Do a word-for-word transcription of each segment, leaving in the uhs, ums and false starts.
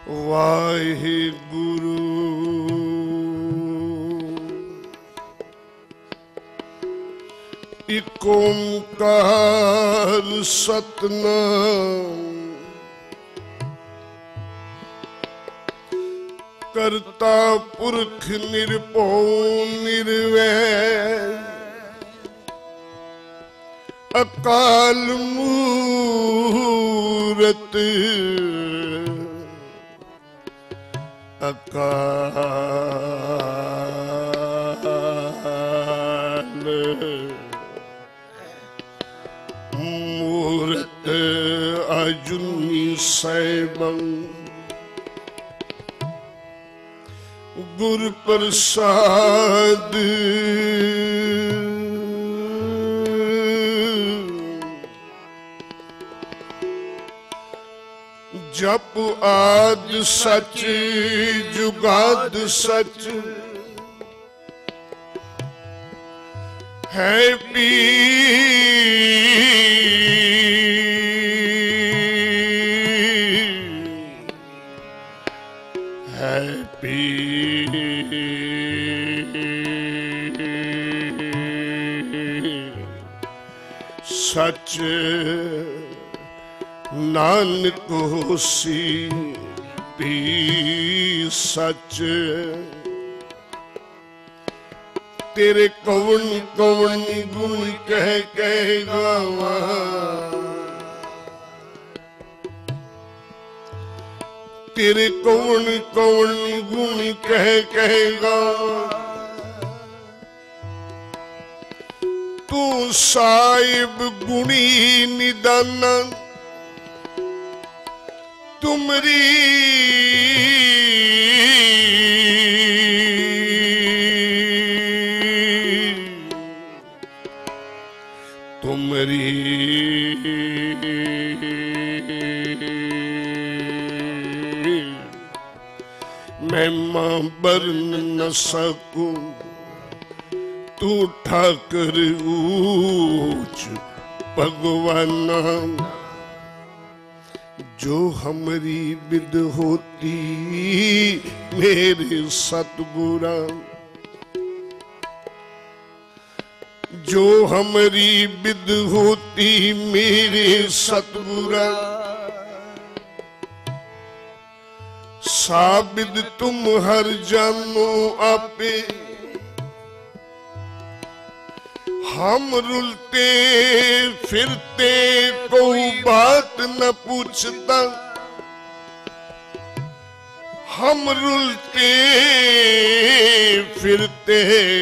वाहिगुरु इक ओंकार सतनाम करता पुरख निरभौ निर्वैर अकाल मूरत अकाल मूरत अजुनी सैभं गुर प्रसाद जप आद सच जुगाद सच है पीर है पीर सच नानक होसी भी सच तेरे कौन कौन गुण कह कह गावा तेरे कौन कौन गुण कह कह गावा तू साहिब गुणी निदाना तुमरी तुमरी महिमा बरन न सकूं तू ठाकर ऊंच भगवाना जो हमारी विद होती मेरे सतगुरा जो हमारी विद होती मेरे सतगुरा साबिद तुम हर जानो आपे हम रुलते फिरते कोई बात न पूछता हम रुलते फिरते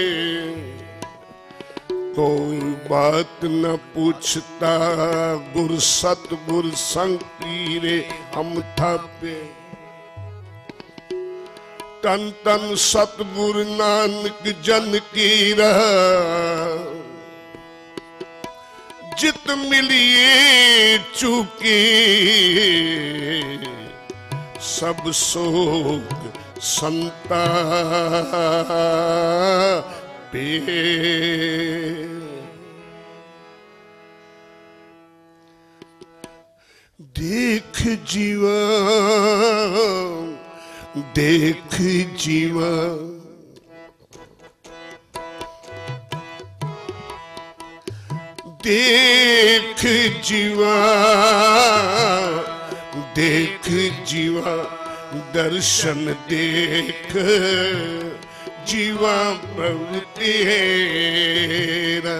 कोई बात न पूछता गुर सतगुर संग पीरे हम थापे तन तन सतगुर नानक जन की रहा जित मिलिए चूके सब शोक संता पे देख जीवा देख जीवा देख जीवा देख जीवा दर्शन देख जीवा प्रभु तेरा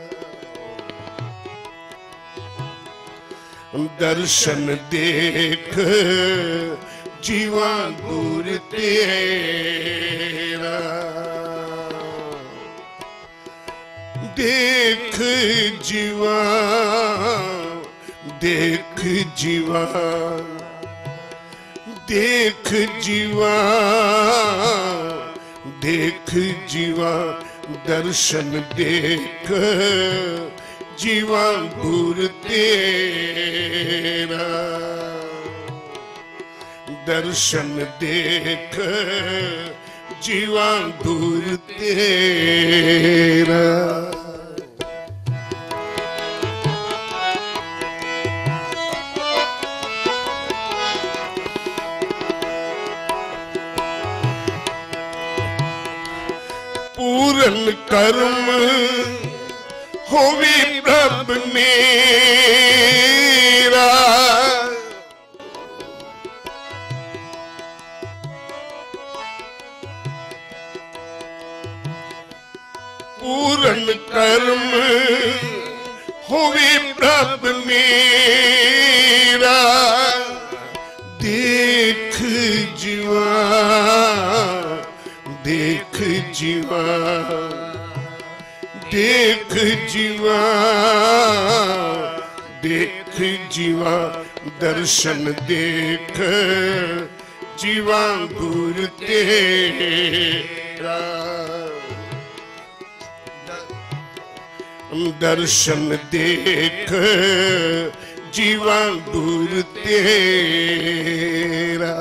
दर्शन देख जीवा गुर तेरा देख जीवा देख जीवा देख जीवा देख जीवा दर्शन देख जीवा गुर तेरा दर्शन देख जीवा गुर तेरा पूरन कर्म होवे प्रभ मेरा, पूरन कर्म होवे प्रभ मेरा, देख जीवा देख जीवा देख जीवा देख जीवा, दर्शन देख जीवा गुरु तेरा, दर्शन देख जीवा गुरु तेरा।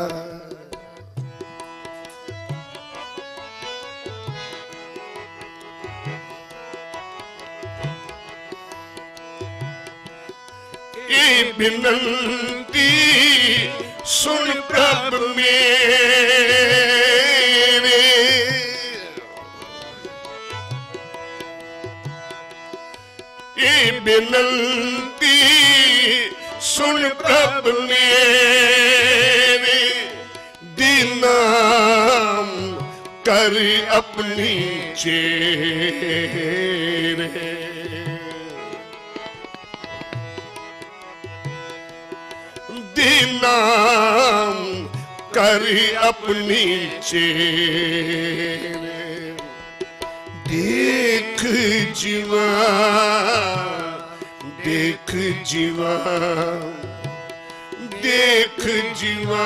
ये विनंती सुन प्रभ मेरे, ये विनंती सुन प्रभ मेरे, दीनाम कर अपनी चेरे, दीनाम कर अपनी चेरे, देख जीवा देख जीवा देख जीवा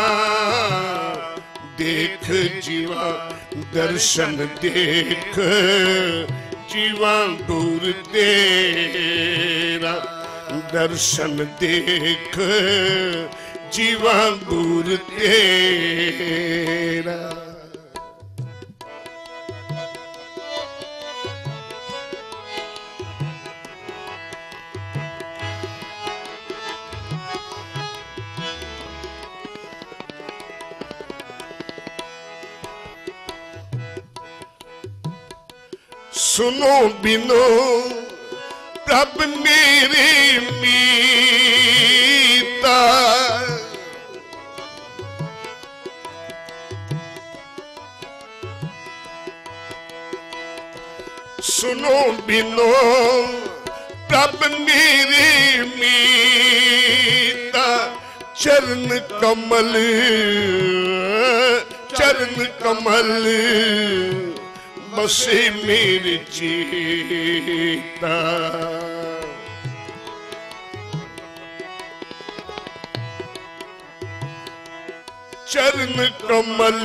देख जीवा, दर्शन देख जीवा गुरु तेरा, दर्शन देख जीवा गुरु तेरा। सुनो बिनो प्रभ मेरे मीता, सुनो बिनो प्रभ मेरे मीता, चरण कमल चरण कमल बसे मेरे चेता, चरण कमल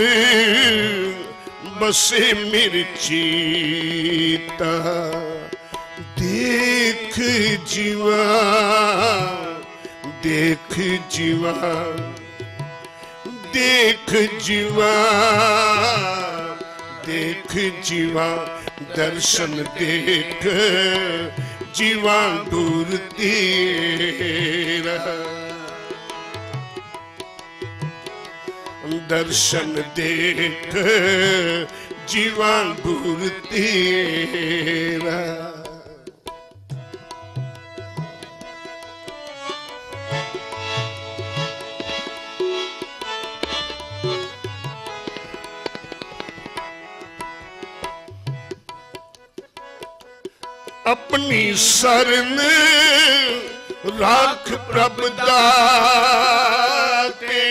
बसे मेरे चेता, देख जीवा देख जीवा देख जीवा देख जीवा, दर्शन देख जीवा गुरु तेरा, दर्शन देख जीवा गुरु तेरा। अपनी शरण राख प्रभ दाते,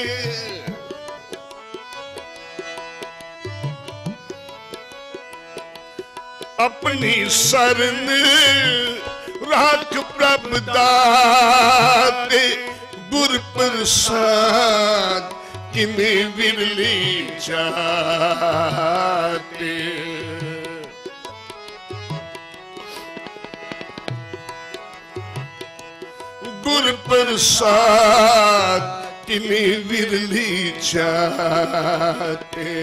अपनी शरण राख प्रभ दाते, गुर प्रसाद किने विरली जाते, गुर प्रसाद किने विरली जाते,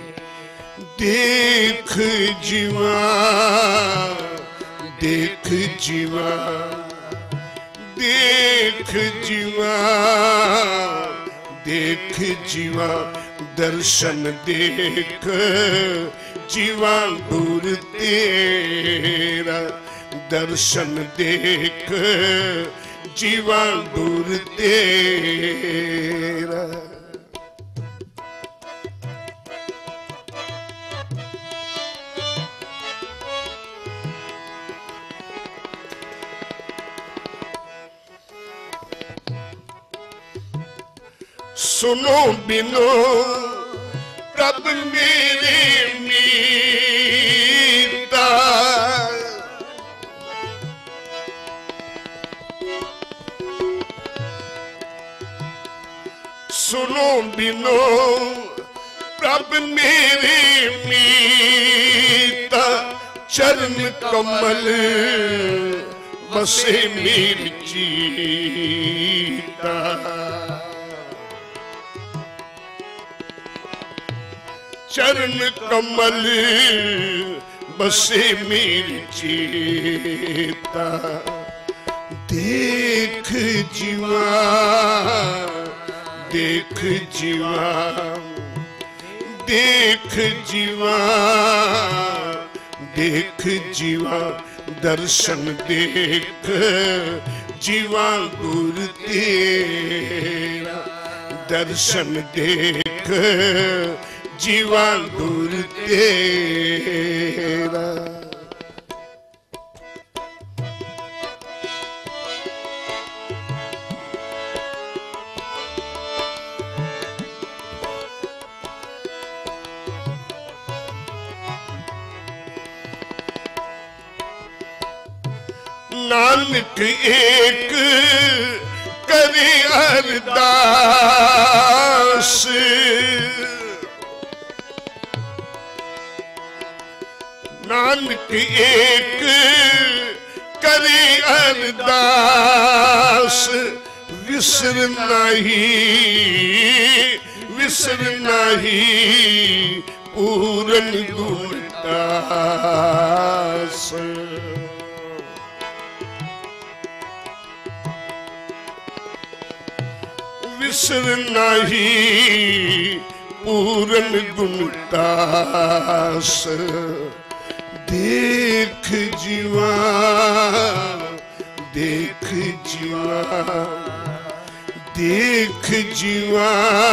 देख जीवा देख जीवा देख जीवा देख जीवा, दर्शन देख जीवा गुर तेरा दर्शन देख जीवा गुर तेरा। सुनो बिनो प्रभ मेरे मीता, सुनो बिनो प्रभ मेरे मीता, चरण कमल बसे मेरी चीता। चरण कमल बसे मेरी चेता, देख जीवा देख जीवा देख जीवा देख जीवा दर्शन देख जीवा गुर तेरा दर्शन देख जीवा गुर तेरा। नानक एक करे अरदास, नानक एक करे अरदास, विसर नहीं विसर नहीं पूरन गुणदास। विसर नहीं पूरन गुणदास, देख जीवा देख जीवा देख जीवा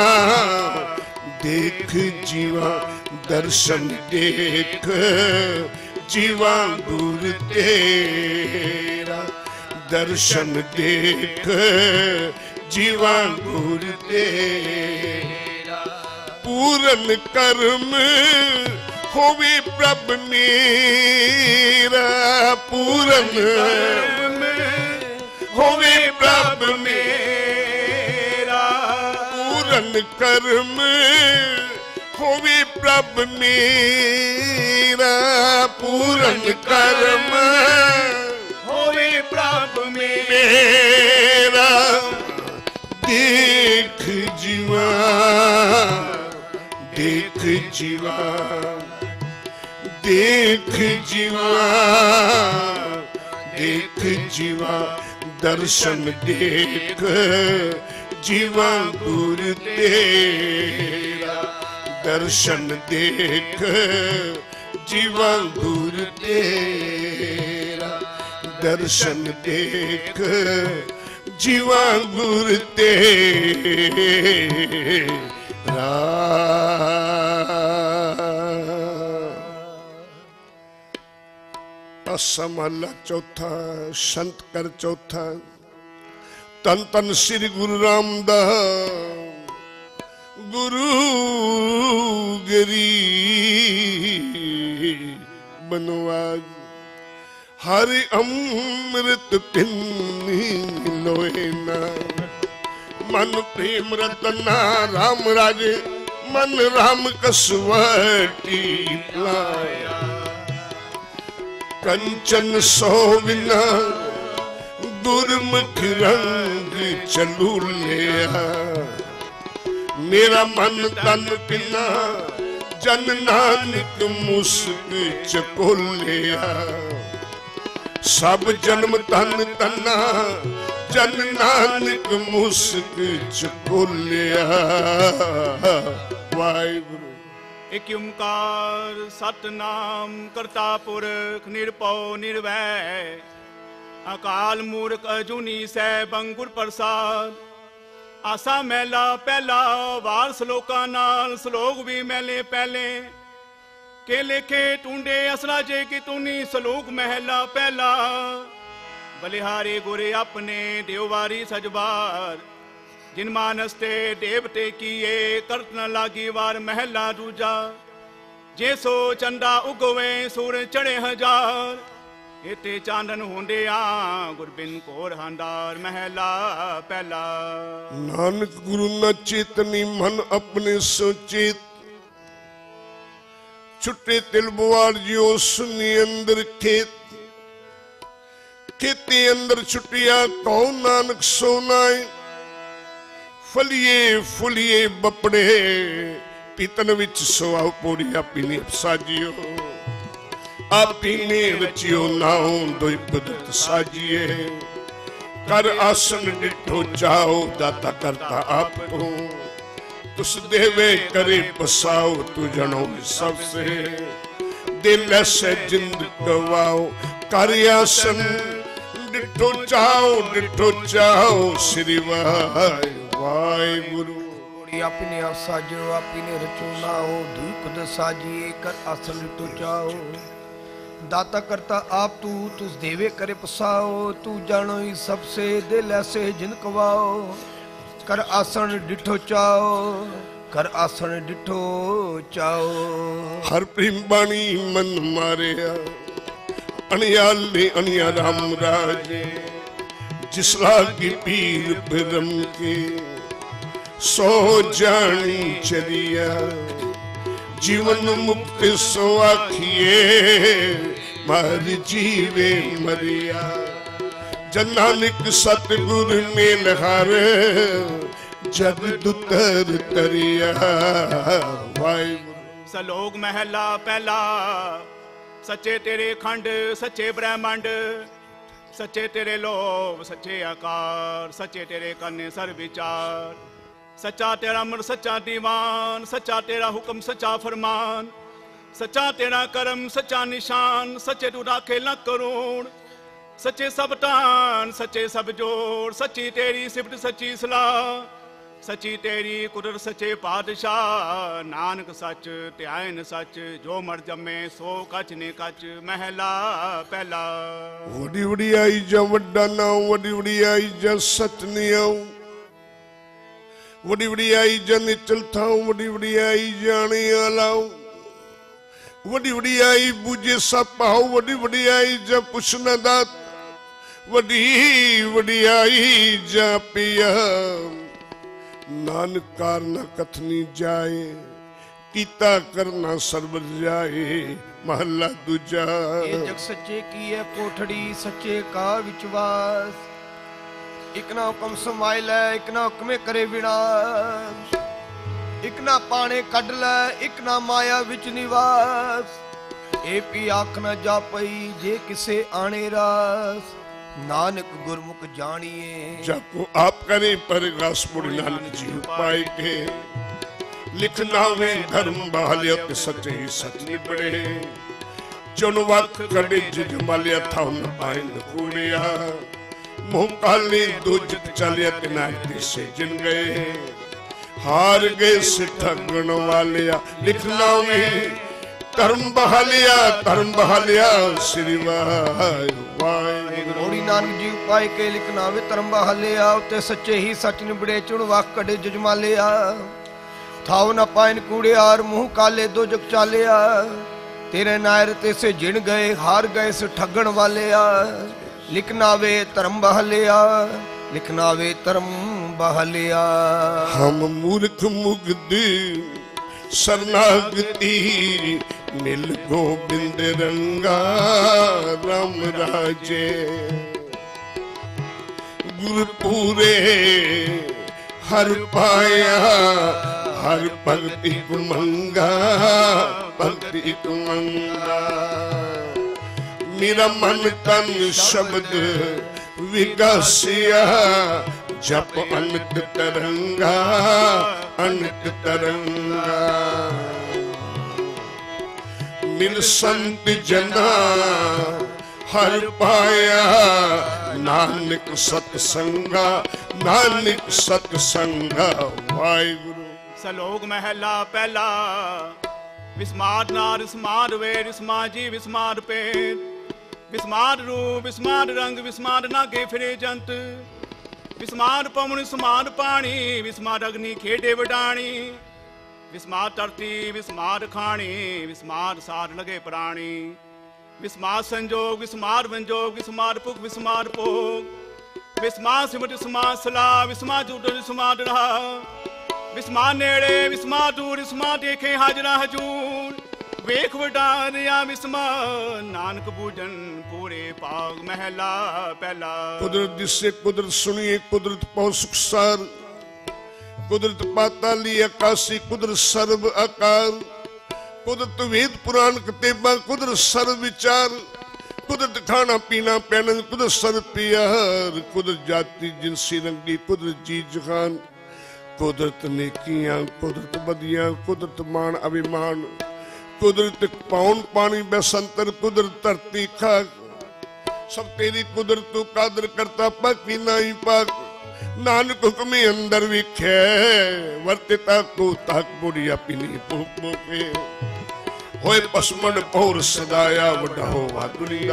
देख जीवा दर्शन देख जीवा गुर तेरा दर्शन देख जीवा गुर तेरा। पूरन कर्म होवे प्रभ मेरा, पूरन होवे प्रभ मेरा, पूरन कर्म होवे प्रभ मेरा, पूरन कर्म होवे प्रभ मेरा। देख जीवा देख जीवा देख जीवा देख जीवा दर्शन देख जीवा गुर तेरा दर्शन देख जीवा गुर तेरा दर्शन देख जीवा गुर तेरा। असमहला चौथा संत कर चौथा। तन तन श्री गुरु रामदास गुरु गिरी बनवाज, हरि अमृत पिन्नी लोए ना, मन प्रेम रतना राम राजे मन राम कसवटी लाया। कंचन सोविना गुरमुख रंग चलू लिया, मेरा मन तन पिना जन नानक मुस्क चकोलिया। सब जन्म तन तना जन नानक मुस्क चकोलिया। वाहिगुरु ਇਕ ਓਮਕਾਰ ਸਤਨਾਮ ਕਰਤਾ ਪੁਰਖ ਨਿਰਭਉ ਨਿਰਵੈਰ ਅਕਾਲ ਮੂਰਖ ਅਜੂਨੀ ਸੈਭੰ ਗੁਰ ਪ੍ਰਸਾਦ। ਆਸਾ ਮਹਿਲਾ ਪਹਿਲਾ ਵਾਰ ਸਲੋਕਾਂ ਨਾਲ ਸਲੋਕ ਵੀ ਮਹਿਲੇ ਪਹਿਲੇ ਕੇ ਲੇਖੇ ਟੁੰਡੇ ਅਸਲਾ ਜੇ ਕਿ ਤੂਨੀ ਸਲੋਕ ਮਹਿਲਾ ਪਹਿਲਾ। ਬਲਿਹਾਰੇ ਗੁਰੇ ਆਪਣੇ ਦਿਉਵਾਰੀ ਸਜਵਾਰ ਜਿਨ ਮਾਨਸ ਤੇ ਦੇਵਤੇ ਕੀਏ ਕਰਤ ਨ ਲਾਗੀ ਵਾਰ ਮਹਿਲਾ ਦੂਜਾ। ਜੇ ਸੋ ਚੰਦਾ ਉਗਵੇ ਸੂਰ ਚੜੇ ਹਜ਼ਾਰ ਇਤੇ ਚਾਨਣ ਹੁੰਦੇ ਆ ਗੁਰਬਿਨ ਕੋਰ ਹੰਦਾਰ ਮਹਿਲਾ ਪਹਿਲਾ। ਨਾਨਕ ਗੁਰੂ ਨਾ ਚੇਤਨੀ ਮਨ ਆਪਣੇ ਸੋਚਿਤ ਛੁੱਟੇ ਤਿਲ ਬਵਾਰ ਜਿਉ ਸੁਨੀ ਅੰਦਰ ਖੇਤ ਖੇਤੀ ਅੰਦਰ ਛੁੱਟਿਆ ਕਉ ਨਾਨਕ ਸੋਨਾਏ ਫਲੀਏ ਫੁਲੀਏ ਬਪੜੇ ਪੀਤਨ ਵਿੱਚ ਸੋਆਉ ਪੋੜੀਆ ਪੀਨੀ ਸਾਜਿਓ ਆਪੀ ਨੇ ਰਚਿਓ ਨਾਉ ਦੋਇ ਬਦਤ ਸਾਜੀਏ ਕਰ ਆਸਨ ਡਿਠੋ ਚਾਓ ਦਾਤਾ ਕਰਤਾ ਆਪ ਕੋ ਤੁਸ ਦੇਵੇ ਕਰੇ ਪਸਾਓ ਤੂ ਜਣੋ ਸਭ ਸੇ ਦਿਲ ਐਸੇ ਜਿੰਦ ਗਵਾਓ ਕਰ ਆਸਨ ਡਿਠੋ ਚਾਓ ਡਿਠੋ ਚਾਓ ਸ੍ਰੀ ਵਾਹਿ ਵਾਹਿਗੁਰੂ। ਆਪੀ ਨੇ ਆਪ ਸਾਜੋ ਆਪੀ ਨੇ ਰਚੋ ਨਾਓ ਦੁਇ ਕੁਦ ਸਾਜੀਏ ਕਰ ਆਸਨ ਡਿਠੋ ਚਾਓ दाता करता आप तू तुस देवे करे पसाओ तू जानो ही सबसे दिल ऐसे जिन कवाओ कर आसन डिठो चाओ कर आसन डिठो चाओ। हर प्रेम बाणी मन मारिया अनियाले अनिया राम राजे जिसला की पीर ब्रह्म के सो जानी चलिया जीवन मुक्त सो आखिए मर जीवे मरिया जन नानक सतगुर मेल हर जग दुतर तरिया। वाहिगुरू। सलोक महला पहला सच्चे तेरे खंड सच्चे ब्रह्मंड सच्चे तेरे लोभ सच्चे आकार सच्चे तेरे करने सर विचार सच्चा तेरा अमर सच्चा दीवान सच्चा तेरा हुक्म सच्चा फरमान सच्चा तेरा करम सच्चा निशान सच्चे तू राखे लख करोड़ सच्चे सब तान सच्चे सब जोड़ सच्ची तेरी सिफत सच्ची सलाह सच्ची तेरी कुदरत सच्चे पातशाह नानक सच त्यायन सच जो मर जमे सो कच ने कच महला पहला। वडी वडी आई जा वड्डा नाउ वडी वडी आई जा सच नियाऊ वडी वडी आई जा निचल थाऊ वडी वडी आई जाने आलाऊ वडी वडी आई बूझे सब पाओ वडी वडी आई जा पुछना दात वडी वडी आई जा पिया नानक कारना कथनी जाए कीता करना सर्वर जाए महला दूजा। ये जग सच्चे की है कोठड़ी सच्चे का विश्वास एक ना हुक्म समाय लै एक ना हुक्मे करे विनाश एक ना पाने कढ लै एक ना माया विच निवास ए पी आख न जापई जे किसे आने रास नानक गुरमुख जानिए जाको आप करे परगास मुड़ नानक जी पाए के लिखना में धर्म बहालिया के सच्चे ही सच निबड़े चुन वक्त कड़े जमालिया था न पाए न कूड़िया मुँह काली दूज चलिया किनारे से जिन गए हार गए से ठगण वालिया लिखना में धर्म बहालिया धर्म बहालिया श्री वाहिगुरू। नानक जी पाए के लिखना वे धर्म बहालिया उते सच्चे ही सच निबड़े चुन वक्त कड़े जजमालिया थाव न पाइन कूड़ियार मुँह काले दो जग चालिया तेरे नायर ते से जिन गए हार गए से ठगण वालिया लिखना वे धर्म बहलिया लिखना वे धर्म बहलिया। हम मूर्ख मुग्ध शरणागति मिल गोबिंद रंगा राम राजे गुरपुरे हर पाया हर भक्ति कुमंगा भक्ति कुमंगा मेरा मन तन शब्द विगासिया जप अनंत तरंगा अनंत तरंगा। ਮਿਲ ਸੰਤ ਜਨਾ ਹਰ ਪਾਇਆ ਨਾਨਕ ਸਤ ਸੰਗਾ ਨਾਨਕ ਸਤ ਸੰਗਾ ਵਾਹਿਗੁਰੂ। ਸਲੋਕ ਮਹਿਲਾ ਪਹਿਲਾ। ਵਿਸਮਾਰ ਨਾਰ ਵਿਸਮਾਰ ਵੇਦ ਵਿਸਮਾਰ ਜੀ ਵਿਸਮਾਰ ਪੇਟ ਵਿਸਮਾਰ ਰੂਪ ਵਿਸਮਾਰ ਰੰਗ ਵਿਸਮਾਰ ਨਾਗੇ ਫਿਰੇ ਜੰਤ ਵਿਸਮਾਰ ਪਵਨ ਵਿਸਮਾਰ ਪਾਣੀ ਵਿਸਮਾਰ ਅਗਨੀ ਖੇਡੇ ਵਡਾਣੀ ਵਿਸਮਾਰ ਧਰਤੀ ਵਿਸਮਾਰ ਖਾਣੀ ਵਿਸਮਾਰ ਸਾਰ ਲਗੇ ਪ੍ਰਾਣੀ ਵਿਸਮਾਰ ਸੰਜੋਗ ਵਿਸਮਾਰ ਵੰਜੋਗ ਵਿਸਮਾਰ ਭੁਖ ਵਿਸਮਾਰ ਭੋਗ ਵਿਸਮਾਰ ਸਿਮਟ ਵਿਸਮਾਰ ਸਲਾ ਵਿਸਮਾਰ ਜੂਟ ਵਿਸਮਾਰ ਰਹਾ ਵਿਸਮਾਰ ਨੇੜੇ ਵਿਸਮਾਰ ਦੂਰ ਵਿਸਮਾਰ ਦੇਖੇ ਹਾਜ਼ਰਾ ਹਜੂਰ ਵੇਖ ਵਡਾਰਿਆ ਵਿਸਮਾਰ ਨਾਨਕ ਬੂਝਨ ਪੂਰੇ ਭਾਗ ਮਹਿਲਾ ਪਹਿਲਾ। ਕੁਦਰਤ ਦਿਸੇ ਕੁਦਰਤ ਸੁਣੀਏ ਕੁਦਰਤ ਪਉ ਸੁਖਸਾਰ ਕੁਦਰਤ ਪਾਤਾਲੀ ਆਕਾਸ਼ੀ ਕੁਦਰਤ ਸਰਬ ਆਕਾਰ ਕੁਦਰਤ ਵੇਦ ਪੁਰਾਣ ਕਿਤਾਬਾਂ ਕੁਦਰਤ ਸਰਬ ਵਿਚਾਰ ਕੁਦਰਤ ਖਾਣਾ ਪੀਣਾ ਪਹਿਨਣ ਕੁਦਰਤ ਸਰਬ ਪਿਆਰ ਕੁਦਰਤ ਜਾਤੀ ਜਿਨਸੀ ਰੰਗੀ ਕੁਦਰਤ ਜੀ ਜਹਾਨ ਕੁਦਰਤ ਨੇਕੀਆਂ ਕੁਦਰਤ ਬਦੀਆਂ ਕੁਦਰਤ ਮਾਣ ਅਭਿਮਾਨ ਕੁਦਰਤ ਪੌਣ ਪਾਣੀ ਬਸੰਤਰ ਕੁਦਰਤ ਧਰਤੀ ਖਾਕ ਸਭ ਤੇਰੀ ਕੁਦਰਤ ਤੂੰ ਕਾਦਰ ਕਰਤਾ ਪਾਕੀ ਨਾਹੀ ਪਾਕ ਨਾਨਕ ਹੁਕਮੇ ਅੰਦਰ ਵਿਖੇ ਵਰਤਿਤਾ ਕੋ ਤੱਕ ਬੁੜੀ ਆਪਣੀ ਭੁੱਖ ਭੁੱਖੇ ਹੋਏ ਪਸਮਣ ਪੌਰ ਸਦਾਇਆ ਵੱਡਾ ਹੋਵਾ ਦੁਨੀਆ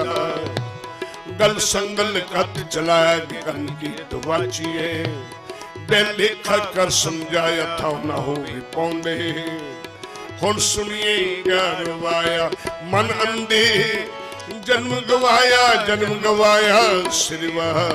ਗਲ ਸੰਗਲ ਕੱਤ ਚਲਾਇਆ ਗਨ ਕੀ ਤਵਾਚੀਏ ਬੇਲੇਖਾ ਕਰ ਸਮਝਾਇਆ ਥਾ ਨਾ ਹੋਵੇ ਪੌਂਦੇ ਹੁਣ ਸੁਣੀਏ ਗਿਆਨ ਵਾਇਆ ਮਨ ਅੰਦੇ ਜਨਮ ਗਵਾਇਆ ਜਨਮ ਗਵਾਇਆ ਸ੍ਰੀ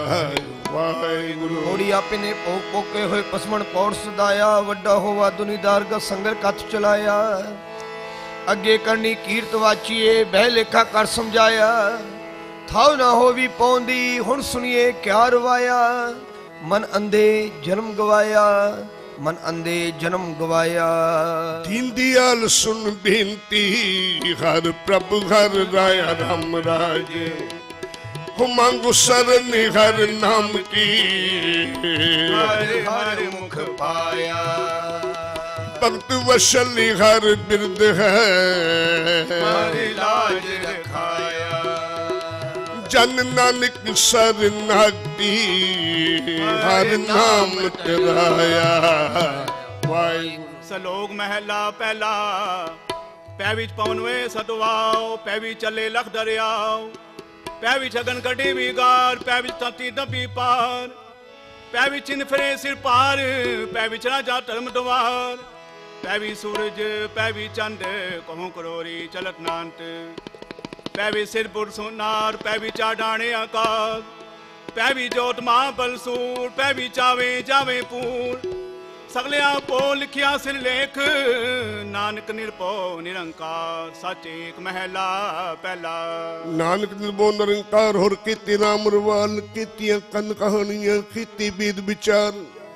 ਵਾਹਿਗੁਰੂ। ਹੋੜੀ ਆਪੇ ਨੇ ਭੋਗ ਪੋਕੇ ਹੋਏ ਪਸਮਣ ਪੌੜ ਸਦਾਇਆ ਵੱਡਾ ਹੋਵਾ ਦੁਨੀਦਾਰ ਦਾ ਸੰਗਰ ਕੱਥ ਚਲਾਇਆ ਅੱਗੇ ਕਰਨੀ ਕੀਰਤ ਵਾਚੀਏ ਬਹਿ ਲੇਖਾ ਕਰ ਸਮਝਾਇਆ ਥਾਉ ਨਾ ਹੋਵੀ ਪੌਂਦੀ ਹੁਣ ਸੁਣੀਏ ਕਿਆ ਰਵਾਇਆ ਮਨ ਅੰਧੇ ਜਨਮ ਗਵਾਇਆ ਮਨ ਅੰਧੇ ਜਨਮ ਗਵਾਇਆ। ਦੀਨ ਦਿਆਲ ਸੁਨ ਬੇਨਤੀ ਹਰ ਪ੍ਰਭ ਹਰ ਰਾਇਆ ਰਾਮ ਰਾਜੇ ਹੋ ਮੰਗੋ ਸਰਨ ਹਰ ਨਾਮ ਕੀ ਹਰ ਹਰ ਮੁਖ ਪਾਇਆ ਭਗਤ ਵਸ਼ਲ ਹਰ ਬਿਰਦ ਹੈ ਹਰ ਲਾਜ ਰਖਾਇਆ ਜਨ ਨਾਨਕ ਸਰਨਾਗਤੀ ਹਰ ਨਾਮ ਤਰਾਇਆ ਵਾਹਿਗੁਰੂ। ਸਲੋਕ ਮਹਿਲਾ ਪਹਿਲਾ। ਪੈ ਵਿੱਚ ਪਵਨ ਵੇ ਸਤਵਾਓ ਪੈ ਵਿੱਚ ਚੱਲੇ ਲਖ ਦਰਿਆਓ ਪੈ ਵਿੱਚ ਅਗਨ ਕੱਢੀ ਵਿਗਾਰ ਪੈ ਵਿੱਚ ਤਤੀ ਦੱਬੀ ਪਾਰ ਪੈ ਵਿੱਚ ਚਿੰਨ ਫਿਰੇ ਸਿਰ ਪਾਰ ਪੈ ਵਿੱਚ ਰਾਜਾ ਧਰਮ ਦਵਾਰ ਪੈ ਵੀ ਸੂਰਜ ਪੈ ਵੀ ਚੰਦ ਕਹੂੰ ਕਰੋਰੀ ਚਲਤ ਨਾਨਤ ਪੈ ਵੀ ਸਿਰ ਪੁਰ ਸੋਨਾਰ ਪੈ ਵੀ ਚਾਡਾਣੇ ਆਕਾਸ਼ ਪੈ ਵੀ ਜੋਤ ਮਾਂ ਬਲਸੂਰ ਪੈ ਵੀ ਚਾਵੇ ਜਾਵੇ ਪੂਰ ਸਗਲਿਆ ਪੋ ਲਿਖਿਆ ਸਿਰ ਲੇਖ ਨਾਨਕ ਨਿਰਭਉ ਨਿਰੰਕਾਰ ਸੱਚ ਏਕ ਮਹਿਲਾ ਪਹਿਲਾ। ਨਾਨਕ ਨਿਰਭਉ ਨਿਰੰਕਾਰ ਹੋਰ ਕੀਤੀ ਰਾਮ ਰਵਾਲ ਕੀਤੀਆਂ ਕੰਨ ਕਹਾਣੀਆਂ ਕੀਤੀ ਬੀਦ ਵਿਚਾਰ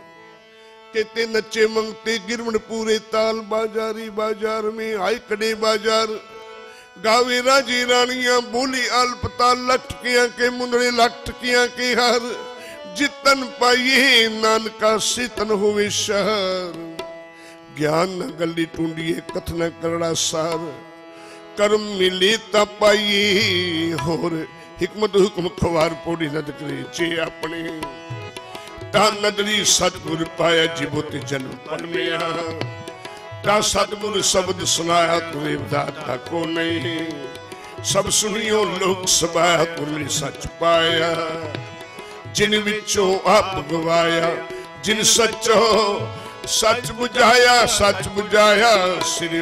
ਕੀਤੇ ਨੱਚੇ ਮੰਗਤੇ ਗਿਰਵਣ ਪੂਰੇ ਤਾਲ ਬਾਜ਼ਾਰੀ ਬਾਜ਼ਾਰ ਮੇਂ ਆਏ ਕੜੇ ਬਾਜ਼ਾਰ गावे राजी रानियां बोली अल्पताल लटकियां के मुंदड़े लटकियां के हर जितन पाइए नानका सितन होवे शहर ज्ञान न गली टूंडिए कथन करड़ा सार कर्म मिले ता पाइए होर हिकमत हुक्म खवार पोड़ी नद करे जे अपने ता नदरी सतगुर पाया जिबोते जन्म परमिया ता सतगुर शब्द सुनाया तुरे दाता को नहीं सब सुनियो लोक सभाया तुरे सच पाया जिन विचों आप गवाया जिन सचो सच बुझाया सच बुझाया श्री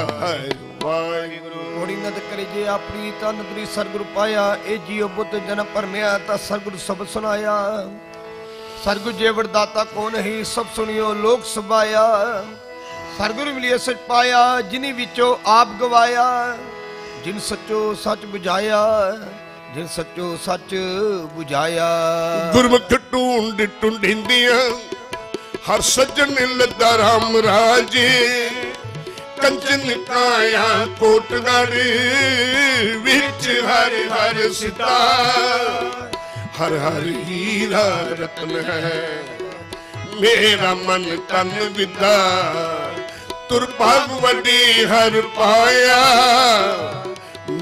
वाहिगुरू। होड़ी नद करे जे अपनी ता नदरी सरगुर पाया ए जियो बुद्ध जन परमिया ता सरगुर शब्द सुनाया सरगुर जे वरदाता को नहीं सब सुनियो लोक सभाया सरगुरु मिलिए सच पाया जिन्हीं विचों आप गवाया जिन सचो सच बुझाया जिन सचो सच बुझाया। गुरमुख ढूंढ ढूंढिंदियां हर सज्जन लद्दा राम राजे कंचन काया कोटगढ़ विच हर हर सितार हर हर हीरा रत्न है मेरा मन तन विदा तुर भाग वडी हर पाया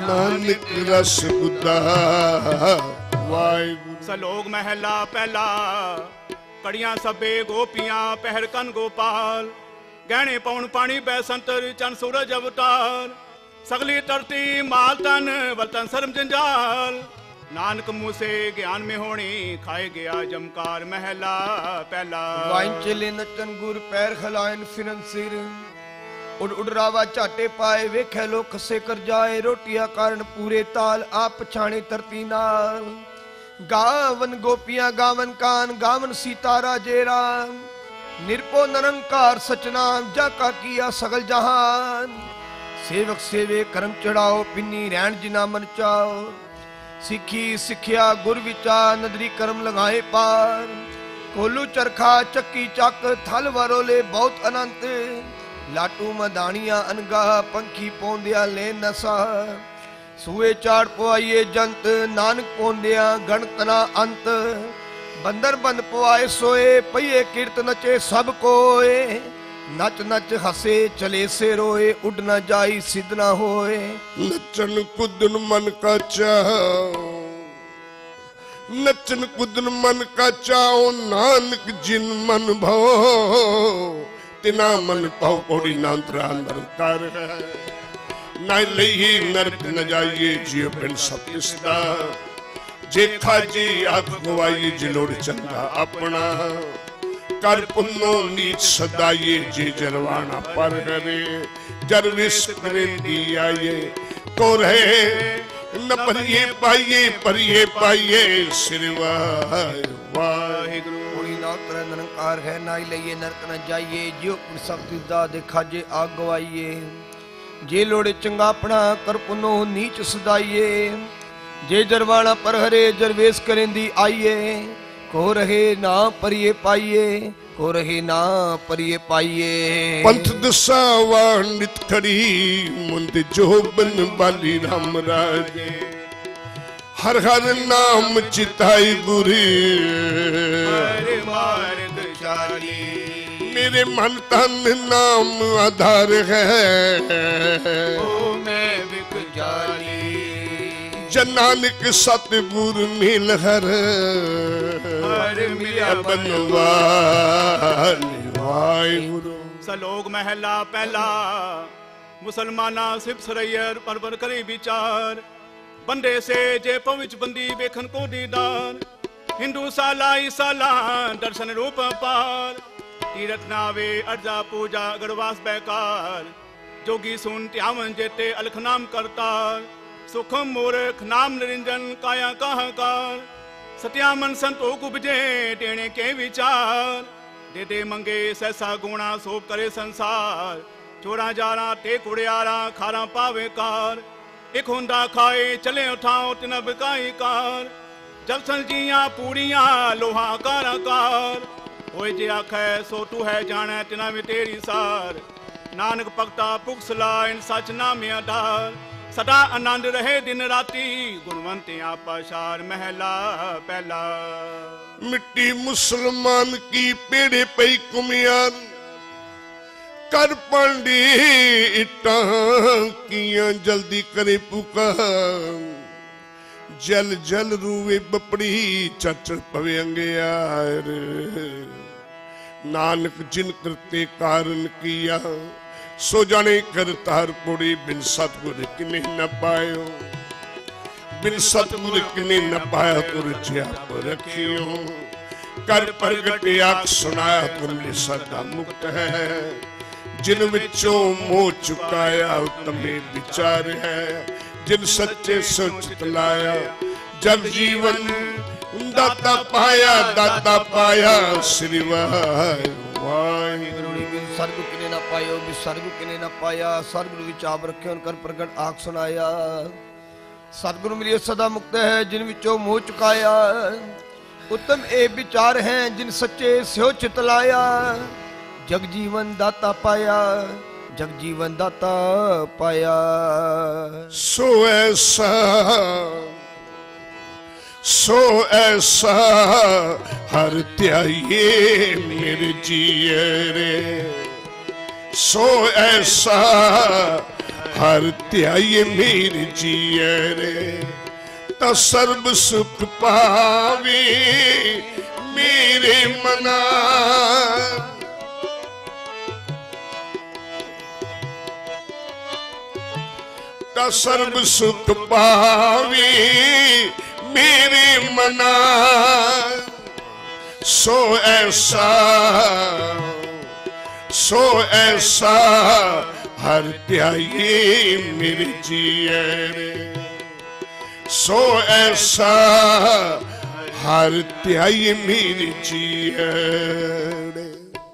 ਨਾਨਕ ਰਸ ਗੁੱਦਾ ਵਾਹਿਗੁਰੂ। ਸਲੋਕ ਮਹਿਲਾ ਪਹਿਲਾ। ਕੜੀਆਂ ਸਭੇ ਗੋਪੀਆਂ ਪਹਿਰ ਕਨ ਗੋਪਾਲ, ਗਹਿਣੇ ਪਾਉਣ ਪਾਣੀ ਬੈ ਸੰਤਰ ਚੰਨ ਸੂਰਜ ਅਵਤਾਰ, ਸਗਲੀ ਧਰਤੀ ਮਾਲ ਤਨ ਵਲਤਨ ਸਰਮ ਜੰਜਾਲ, ਨਾਨਕ ਮੂਸੇ ਗਿਆਨ में ਹੋਣੀ ਖਾਏ ਗਿਆ ਜਮਕਾਰ ਮਹਿਲਾ ਪਹਿਲਾ। ਵਾਇਨ ਚੇਲੇ ਨਚਨ ਗੁਰ ਪੈਰ ਖਲਾਇਨ ਫਿਰਨ ਸਿਰ, ਉਡ ਉਡ ਰਾਵਾ ਝਾਟੇ ਪਾਏ ਵੇਖੇ ਲੋਕ ਖਸੇ ਕਰ ਜਾਏ, ਰੋਟੀਆਂ ਕਾਰਨ ਪੂਰੇ ਤਾਲ ਆਪ ਪਛਾਣੇ ਧਰਤੀ ਨਾਲ, ਗਾਵਨ ਗੋਪੀਆਂ ਗਾਵਨ ਕਾਨ ਗਾਵਨ ਸੀਤਾ ਰਾਜੇ ਰਾਮ, ਨਿਰਪੋ ਨਿਰੰਕਾਰ ਸਚਨਾਮ ਜਾ ਕਾ ਕੀਆ ਸਗਲ ਜਹਾਨ, ਸੇਵਕ ਸੇਵੇ ਕਰਮ ਚੜਾਓ ਪਿੰਨੀ ਰਹਿਣ ਜਿਨਾ ਮਨ ਚਾਓ, ਸਿੱਖੀ ਸਿੱਖਿਆ ਗੁਰ ਵਿਚਾਰ ਨਦਰੀ ਕਰਮ ਲਗਾਏ ਪਾਰ, ਕੋਲੂ ਚਰਖਾ ਚੱਕੀ ਚੱਕ ਥਲ ਵਰੋਲੇ ਬਹੁਤ ਅਨੰਤ, ਲਾਟੂ ਮਦਾਣੀਆਂ ਅਨਗਾ ਪੰਖੀ ਪੌਂਦਿਆ ਲੈ ਨਸਾ, ਸੂਏ ਚਾੜ ਪਵਾਈਏ ਜੰਤ ਨਾਨਕ ਪੌਂਦਿਆ ਗਣਤਨਾ ਅੰਤ, ਬੰਦਰ ਬੰਦ ਪਵਾਏ ਸੋਏ ਪਈਏ ਕੀਰਤ ਨਚੇ ਸਭ ਕੋਏ, ਨਚ ਨਚ ਹਸੇ ਚਲੇ ਸੇ ਰੋਏ ਉੱਡ ਨਾ ਜਾਈ ਸਿੱਧ ਨਾ ਹੋਏ, ਨੱਚਣ ਕੁੱਦਨ ਮਨ ਕਾ ਚਾਓ, ਨੱਚਣ ਕੁੱਦਨ ਮਨ ਕਾ ਚਾਓ, ਨਾਨਕ ਜਿਨ ਮਨ ਭਾਓ, ਤਿਨਾ ਮਨ ਪਾਉ ਪੌੜੀ ਨਾਂਤਰਾ ਨਿਰੰਕਾਰ ਹੈ, ਨਾ ਲਈ ਨਰਕ ਨ ਜਾਈਏ ਜਿਉ ਬਿਨ ਸਤਿ ਸਦਾ, ਜੇ ਖਾਜੀ ਆਖ ਗਵਾਈਏ ਜਿਲੋੜ ਚੰਗਾ ਆਪਣਾ, ਕਰ ਪੁੰਨੋ ਨੀਚ ਸਦਾਈਏ ਜੇ ਜਰਵਾਣਾ ਪਰ ਕਰੇ, ਜਰ ਵਿਸ ਕਰੇ ਦੀ ਆਈਏ ਕੋ ਰਹੇ, ਨ ਪਰਿਏ ਪਾਈਏ ਪਰਿਏ ਪਾਈਏ ਸਿਰ ਵਾਹਿਗੁਰੂ। ਹੋਣੀ ਨਾ ਤਰ ਨਿਰੰਕਾਰ ਹੈ, ਨਾ ਹੀ ਲਈਏ ਨਰਕ ਨ ਜਾਈਏ, ਜਿਉ ਸਬਦੀ ਦਾ ਦੇਖਾਜੇ ਆਗ ਗਵਾਈਏ, ਜੇ ਲੋੜੇ ਚੰਗਾ ਆਪਣਾ ਕਰ ਪੁੰਨੋ ਨੀਚ ਸਦਾਈਏ, ਜੇ ਜਰਵਾਣਾ ਪਰ ਹਰੇ ਜਰਵੇਸ ਕਰੇਂਦੀ ਆਈਏ, ਕੋ ਰਹੇ ਨਾ ਪਰਿਏ ਪਾਈਏ ਕੋ ਰਹੇ ਨਾ ਪਰਿਏ ਪਾਈਏ। ਪੰਥ ਦਸਾਵਾ ਨਿਤ ਖੜੀ ਮੁੰਦ ਜੋਬਨ ਬਾਲੀ ਰਾਮ ਰਾਜੇ, ਹਰ ਹਰ ਨਾਮ ਚਿਤਾਈ ਗੁਰੀ, ਹਰ ਮਾਰਗ ਚਾਲੀ, ਮੇਰੇ ਮਨ ਤਨ ਨਾਮ ਆਧਾਰ ਹੈ, ਓ ਮੈਂ ਵਿਕ ਜਾਲੀ, ਜਨ ਨਾਨਕ ਸਤਿਗੁਰ ਮਿਲ ਹਰ, ਹਰ ਮਿਲਿਆ ਬਨਵਾਲੀ ਵਾਹਿਗੁਰੂ। ਸਲੋਕ ਮਹਿਲਾ ਪਹਿਲਾ। ਮੁਸਲਮਾਨਾ ਸਿਫ ਸਰਈਰ ਪਰਵਰ ਕਰੇ ਵਿਚਾਰ, ਬੰਦੇ ਸੇ ਜੇ ਪਵਿਚ ਬੰਦੀ ਵੇਖਣ ਕੋ ਦੀਦਾਰ, ਹਿੰਦੂ ਸਾਲਾ ਈਸਾਲਾ ਦਰਸ਼ਨ ਰੂਪ ਪਾਰ, ਤੀਰਥ ਨਾਵੇ ਅਰਜਾ ਪੂਜਾ ਗੜਵਾਸ ਬੈਕਾਰ, जोगी सुन त्यावन जेते अलख नाम करतार, सुखम मूर्ख नाम निरंजन काया कहाकार, सत्यामन संतोख उपजे टेणे के विचार, दे दे मंगे सहसा गुणा सोप करे संसार, चोरा जारा ते कुड़ियारा खारा पावे कार, एक हुंदा खाए चले उठाओ तिन बिकाई कार, जलसन जिया पूड़िया लोहा कारा कार, होए जे आखै सो तू है जाने तिना में तेरी सार, नानक भगता पुखसला इन सच नाम आधार, सदा आनंद रहे दिन राती गुणवंत पाशार महला पहला। मिट्टी मुसलमान की पेड़े पई कुमियार, कर पांडी इटा किया जल्दी करे पुकार, जल जल रूवे बपड़ी चचड़ पवे अंगियार, नानक जिन करते कारण किया सो जाने करतार पुड़ी, बिन सतगुर किने न पायो, बिन सतगुर किने न पाया तुर जियाप रखियो, कर प्रगट आख सुनाया तुमने सदा मुक्त है, जिन विचों मोह चुकाया उत्तमे विचार है, जिन सच्चे सोच लाया जग जीवन दाता पाया, दाता पाया श्री वाहिगुरू। सर्ग किने ना पायो भी सर्ग किने ना पाया, सतगुरु विच आप रखे कर प्रगट आख सुनाया, सतगुरु मिलिए सदा मुक्त है जिन विचों मोह चुकाया, उत्तम ए विचार हैं जिन सच्चे स्यो चित लाया, जग जीवन दाता पाया, जग जीवन दाता पाया। सो ऐसा सो ऐसा हर त्याये मेरे जिये रे, सो ऐसा हर ध्याई मेरी जिए रे ता सर्ब सुख पावे मेरे मना। ता सर्ब सुख पावे मेरे मना। सो ऐसा सो ऐसा हर ध्याई मेरे जिए रे सो ऐसा हर ध्याई मेरे जिए रे।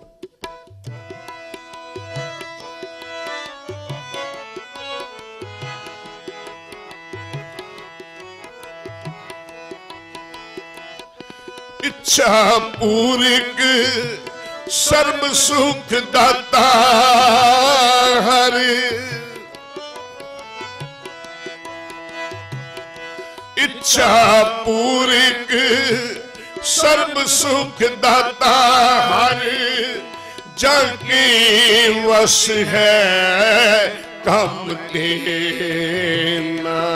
इच्छा पूरक सर्व सुख दाता हर। इच्छा पूरक सर्व सुख दाता हर। जाके वश है कम देना।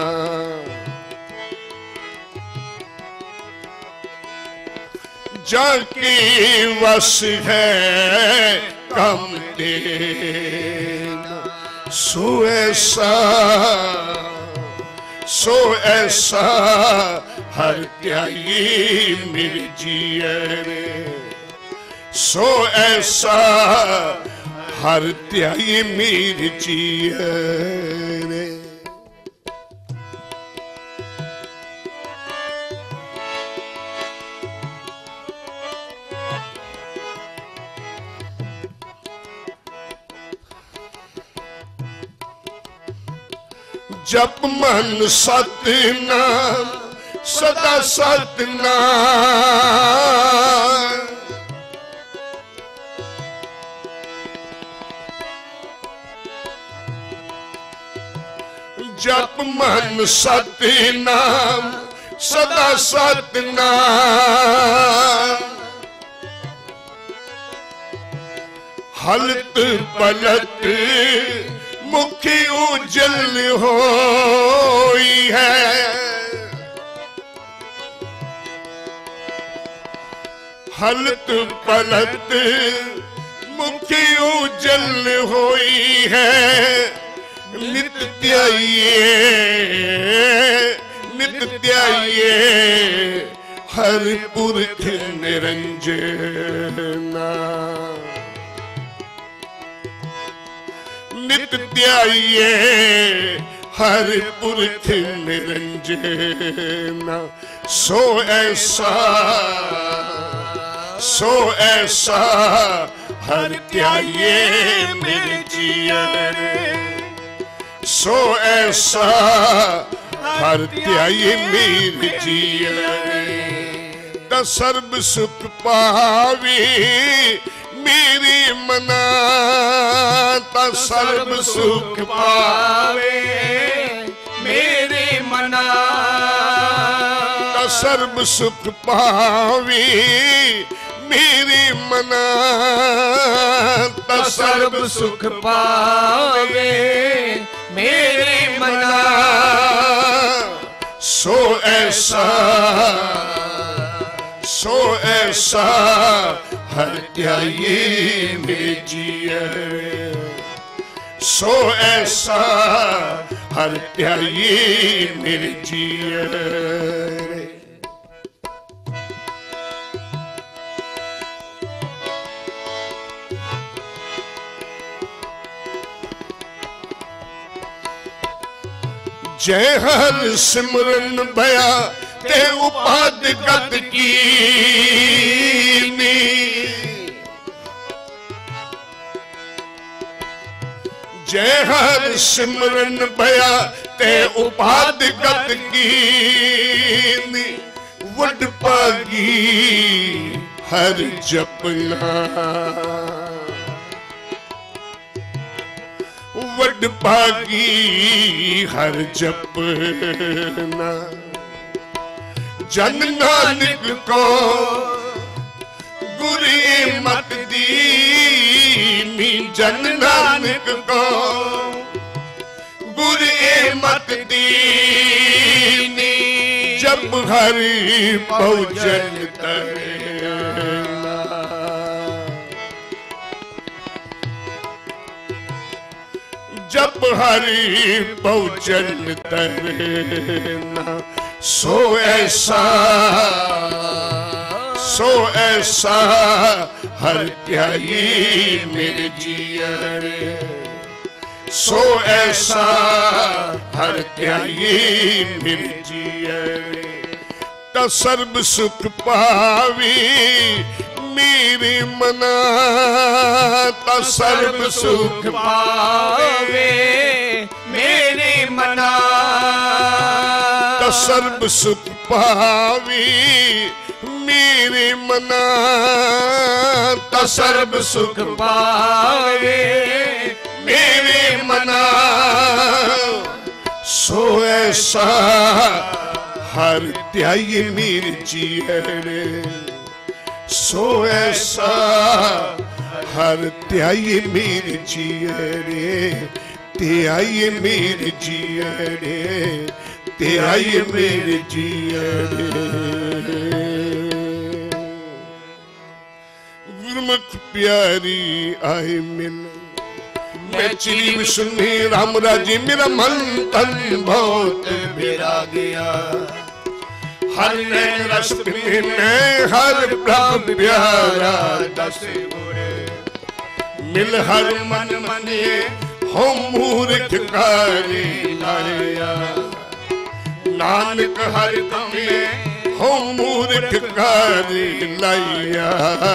जाके वश है कम देना। सो ऐसा सो ऐसा हर ध्याई मेरे जिए रे सो ऐसा हर ध्याई मेरे जिए रे। जप मन सतनाम सदा सतनाम। जप मन सतनाम सदा सतनाम। हलत पलट मुखी उजल होई है। हलत पलट मुखी उजल होई है। नित ध्याइए नित ध्याइए हर पुरख निरंजना। नित ध्याइए हर पुरख निरंजना। सो ऐसा सो ऐसा हर ध्याइए मेरे जिए रे सो ऐसा हर ध्याइए मेरे जिए रे। ता सर्ब सुख पावे मेरी मना। ता सर्ब सुख पावे मेरे मना। ता सर्ब सुख पावे मेरे मना। ता सर्ब सुख पावे मेरे मना। सो ऐसा सो ऐसा हर ध्याई मेरे जिए रे सो ऐसा हर ध्याई मेरे जिए रे। जय हर सिमरन भया ते उपाद गत की। जय हर सिमरन भया ते उपाद गत की। वड पागी हर जपना। वड पागी हर जपना। जन नानक को गुरे मत दीनी। जन नानक को मत दीनी जब हरि भोजन तरे जब हरि भोजन तरे ना सो ऐसा सो ऐसा हर त्यागी मेरे जियरे सो ऐसा हर त्यागी मेरे जियरे ता सर्व सुख पावी मेरे मना ता सर्व सुख पावे मेरे मना ता सर्व सुख पावी मेरे मना ता सर्व सुख पावे मेरे मना सो ऐसा हर त्यागी मेरे जियरे सो ऐसा हर त्यागी मेरे जियरे त्यागी मेरे जियरे त्यागी मेरे जियरे गुरमुख प्यारी आए मिल मैं चिरी सुनी राम राजी मेरा मन तन बहुत मेरा गया हर नैन रस पीने हर प्रभु प्यारा दस गुरे मिल हर मन मने हो मूर्ख कारी लाया नानक हर कमे हो मूर्ख कारी लाया।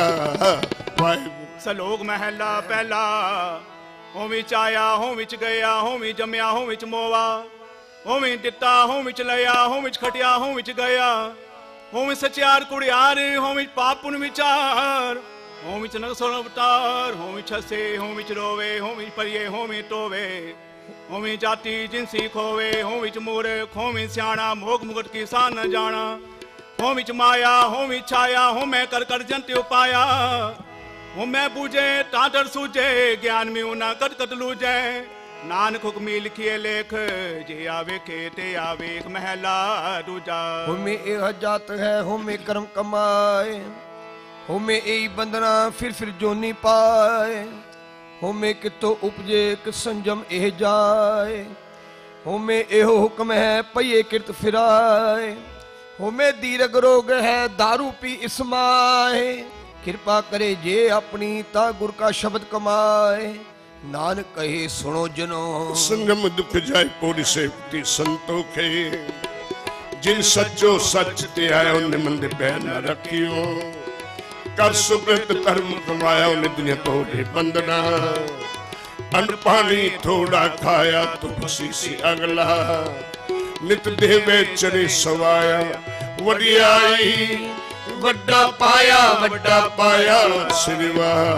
सलोक महला पहला हों विच आया हों विच गया हों विच जमया हों विच मोवा हों विच दिता हों विच लया हों विच खटिया हों विच गया हों विच सचियार कुड़ियार हों विच पाप पुण्य विचार हों विच नगसों अवतार हों विच हसे हों विच रोवे हों विच परिये हों विच टोवे हों विच जाति जिनसी खोवे हों विच मूर्ख हों विच स्याणा मोग मुकुट की सान न जाना हों विच माया हों विच छाया हों मैं कर कर जंत उपाया हों मैं बूझे तादर सूझे ज्ञान में उना कट कट लूझे नानक हुक्मी लिखिए लेख जे आवे के ते आवे महला दूजा होमे एक जात है होमे कर्म कमाए होमे यही बंदना फिर फिर जोनी पाए होमे कितो उपजे कि संजम एह जाए होमे एहो हुक्म है पये किरत फिराए होमे दीर्घ रोग है दारू पी इसमाए कृपा करे जे अपनी ता गुर का शब्द कमाए नानक कहे सुनो जनो संगम दुख जाए पौड़ी सेवती संतोखे जिन सच्चो सच ते आया उन्हें मंदे पैर न रखियो कर सुकृत कर्म कमाया उन्हें दुनिया तोड़े बंदना अन्न पानी थोड़ा खाया तो खुशी सी अगला नित देवे चरे सवाया वडियाई वड्डा पाया वड्डा पाया श्री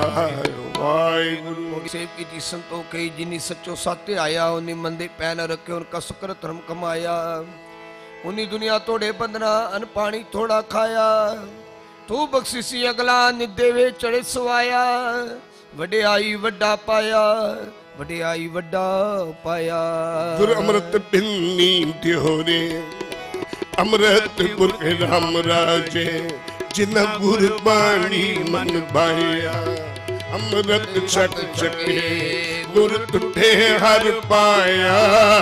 वाहिगुरु सेवकी जी संतों के जिन्नी सच्चो साते आया उन्हीं मंदे पैन रखे उनका सुकर धर्म कमाया उन्हीं दुनिया तोड़े बंदना अन्न पानी थोड़ा खाया तू बख्शिसी अगला निदेवे चढ़े सवाया वडे आई वड्डा पाया वडे आई वड्डा पाया गुरु अमृत बिन्नी त्योरे अमृत पुरख राम राजे जिन गुरु बाणी मन भाया अमृत चक चके गुर तुठे हर पाया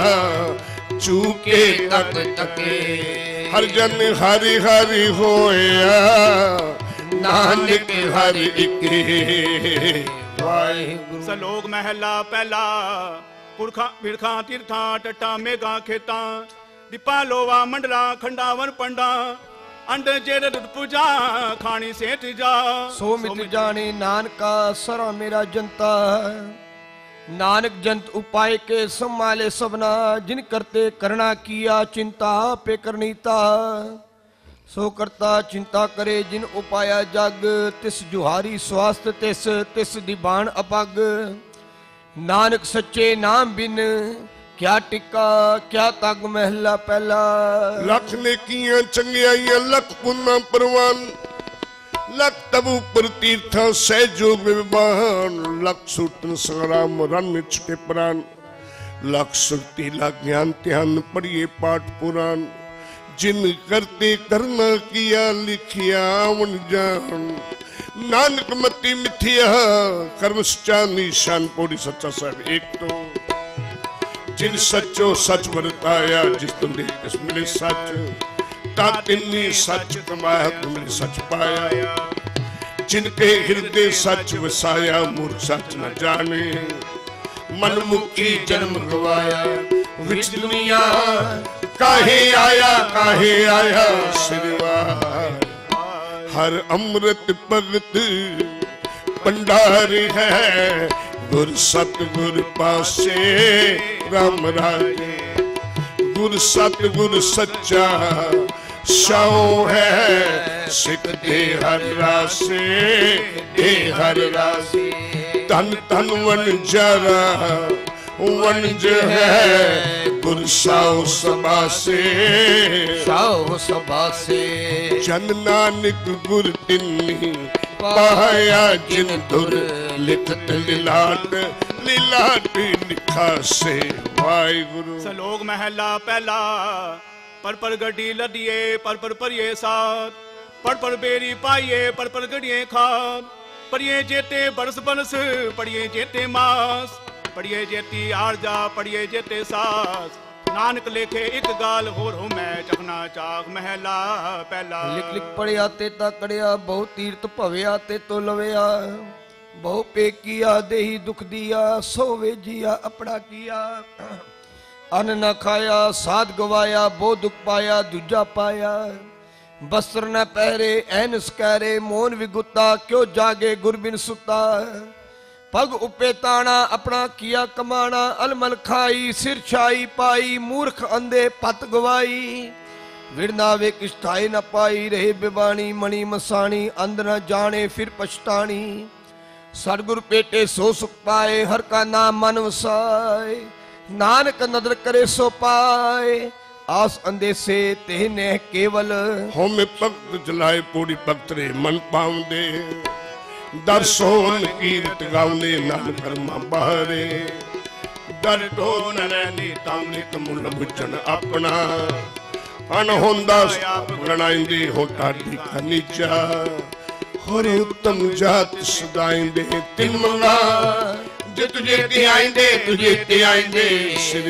चूके तक तके हर जन हरि हरि होया नानक हरि इके वाहिगुरु। सलोक महला पहला पुरखा बिरखा तीर्था टटा मेघा खेता दीपा लोवा मंडला खंडावन पंडा अंड जेर पूजा खानी सेठ जा सो मित जाने नानका सरा मेरा जनता नानक जंत उपाय के संभाले सबना जिन करते करना किया चिंता पे करनीता सो करता चिंता करे जिन उपाया जग तिस जुहारी स्वास्थ्य तिस तिस दीवान अपग नानक सच्चे नाम बिन क्या टिक्का क्या तग महला पहला लख ने किया चंगियाइयां लख पुन्ना परवान लख तबु पर तीर्था सहजो विवान लख सूटन संग्राम रन में छुटे प्राण लख सुरती ला ज्ञान ध्यान पढ़िए पाठ पुराण जिन करते करना किया लिखिया वन जान नानक मती मिथिया कर्म सच्चा निशान पौड़ी सच्चा साहब एक तो जिन सच्चो सच वर्ताया जिस तुम जिस मिले सच ता तिन्नी सच कमाया तुमने सच पाया जिनके हृदय सच वसाया मूर्ख सच न जाने मन मुक्ति जन्म गवाया विच दुनिया काहे आया काहे आया सिरवार हर अमृत भगत भंडार है गुर सतगुर पासे राम राजे गुर सतगुर सच्चा शाओ है सिख दे हर रासे दे हर रासे तन तन वन जरा वनज है गुर साओ सबासे साओ सबासे जन नानक गुर तिन्नी पाया जिन धुर लिखत लिलाट लिलाट निखासे वाहिगुरु। सलोक महला पहला पर पर गड्डी लदिए पर पर परिए साथ पर पर बेरी पाइए पर पर गड़िए खाद पढ़िए जेते बरस बरस पढ़िए जेते मास पढ़िए जेती आरजा पढ़िए जेते सास नानक लेखे एक गाल होर हो मैं चखना चाक महला पहला। लिख लिख पढ़िया ते ता कड़िया बहु तीर्थ भविया ते तो लविया बहु पेकिया देही दुख दिया सोवे जिया अपना किया अन्न न खाया साध गवाया बो दुख पाया दूजा पाया बस्त्र न पहरे ऐनस कहरे मोन विगुता क्यों जागे गुरबिन सुता पग उपे ताना अपना किया कमाना अलमल खाई सिर छाई पाई मूर्ख अंधे पत गवाई विड़नावे किस्थाई न पाई रहे बिबानी मणि मसानी अंध न जाने फिर पछतानी सतगुर पेटे सो सुख पाए हर का नाम मन वसाए नानक नदर करे सो पाए आस अंदेसे तेने केवल होमे भगत जलाए पूरी भगत रे मन पाउंदे दर्शोन कीर्त गाउंदे नानक कर्मा बहरे दर तो न रहनी तामनिक मुल बुझन अपना अनहोंदा गणाइंदे होता ढीका नीचा होरे उत्तम जात सदाइंदे तिन मंगा जे तुझे ते आइंदे तुझे ते आइंदे श्री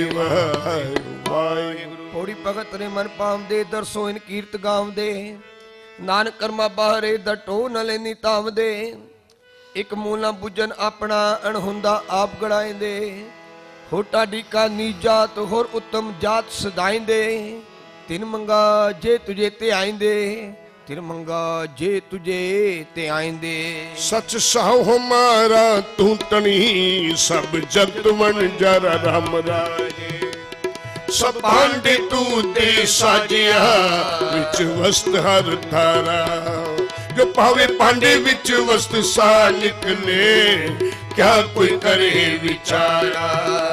वाहिगुरु। पौड़ी भगत ने मन पावदे दरसो इन कीर्त गावदे नानक कर्मा बाहरे दटो न लेनी तावदे एक मूला बुझन अपना अणहुंदा आप गड़ाइंदे होटा ढीका नी जात होर उत्तम जात सदाइंदे तिन मंगा जे तुझे ते आइंदे तिन मंगा जे तुझे ते आइंदे सच साहो हमारा तू तनी सब जगत मन जरा राम राजे सब पांडे तू दे साजिया विच वस्त हर थारा जो पावे पांडे विच वस्त सा निकले क्या कोई करे विचारा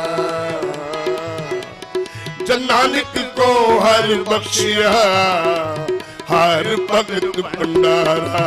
जन नानक को हर बख्शिया हर भगत भंडारा।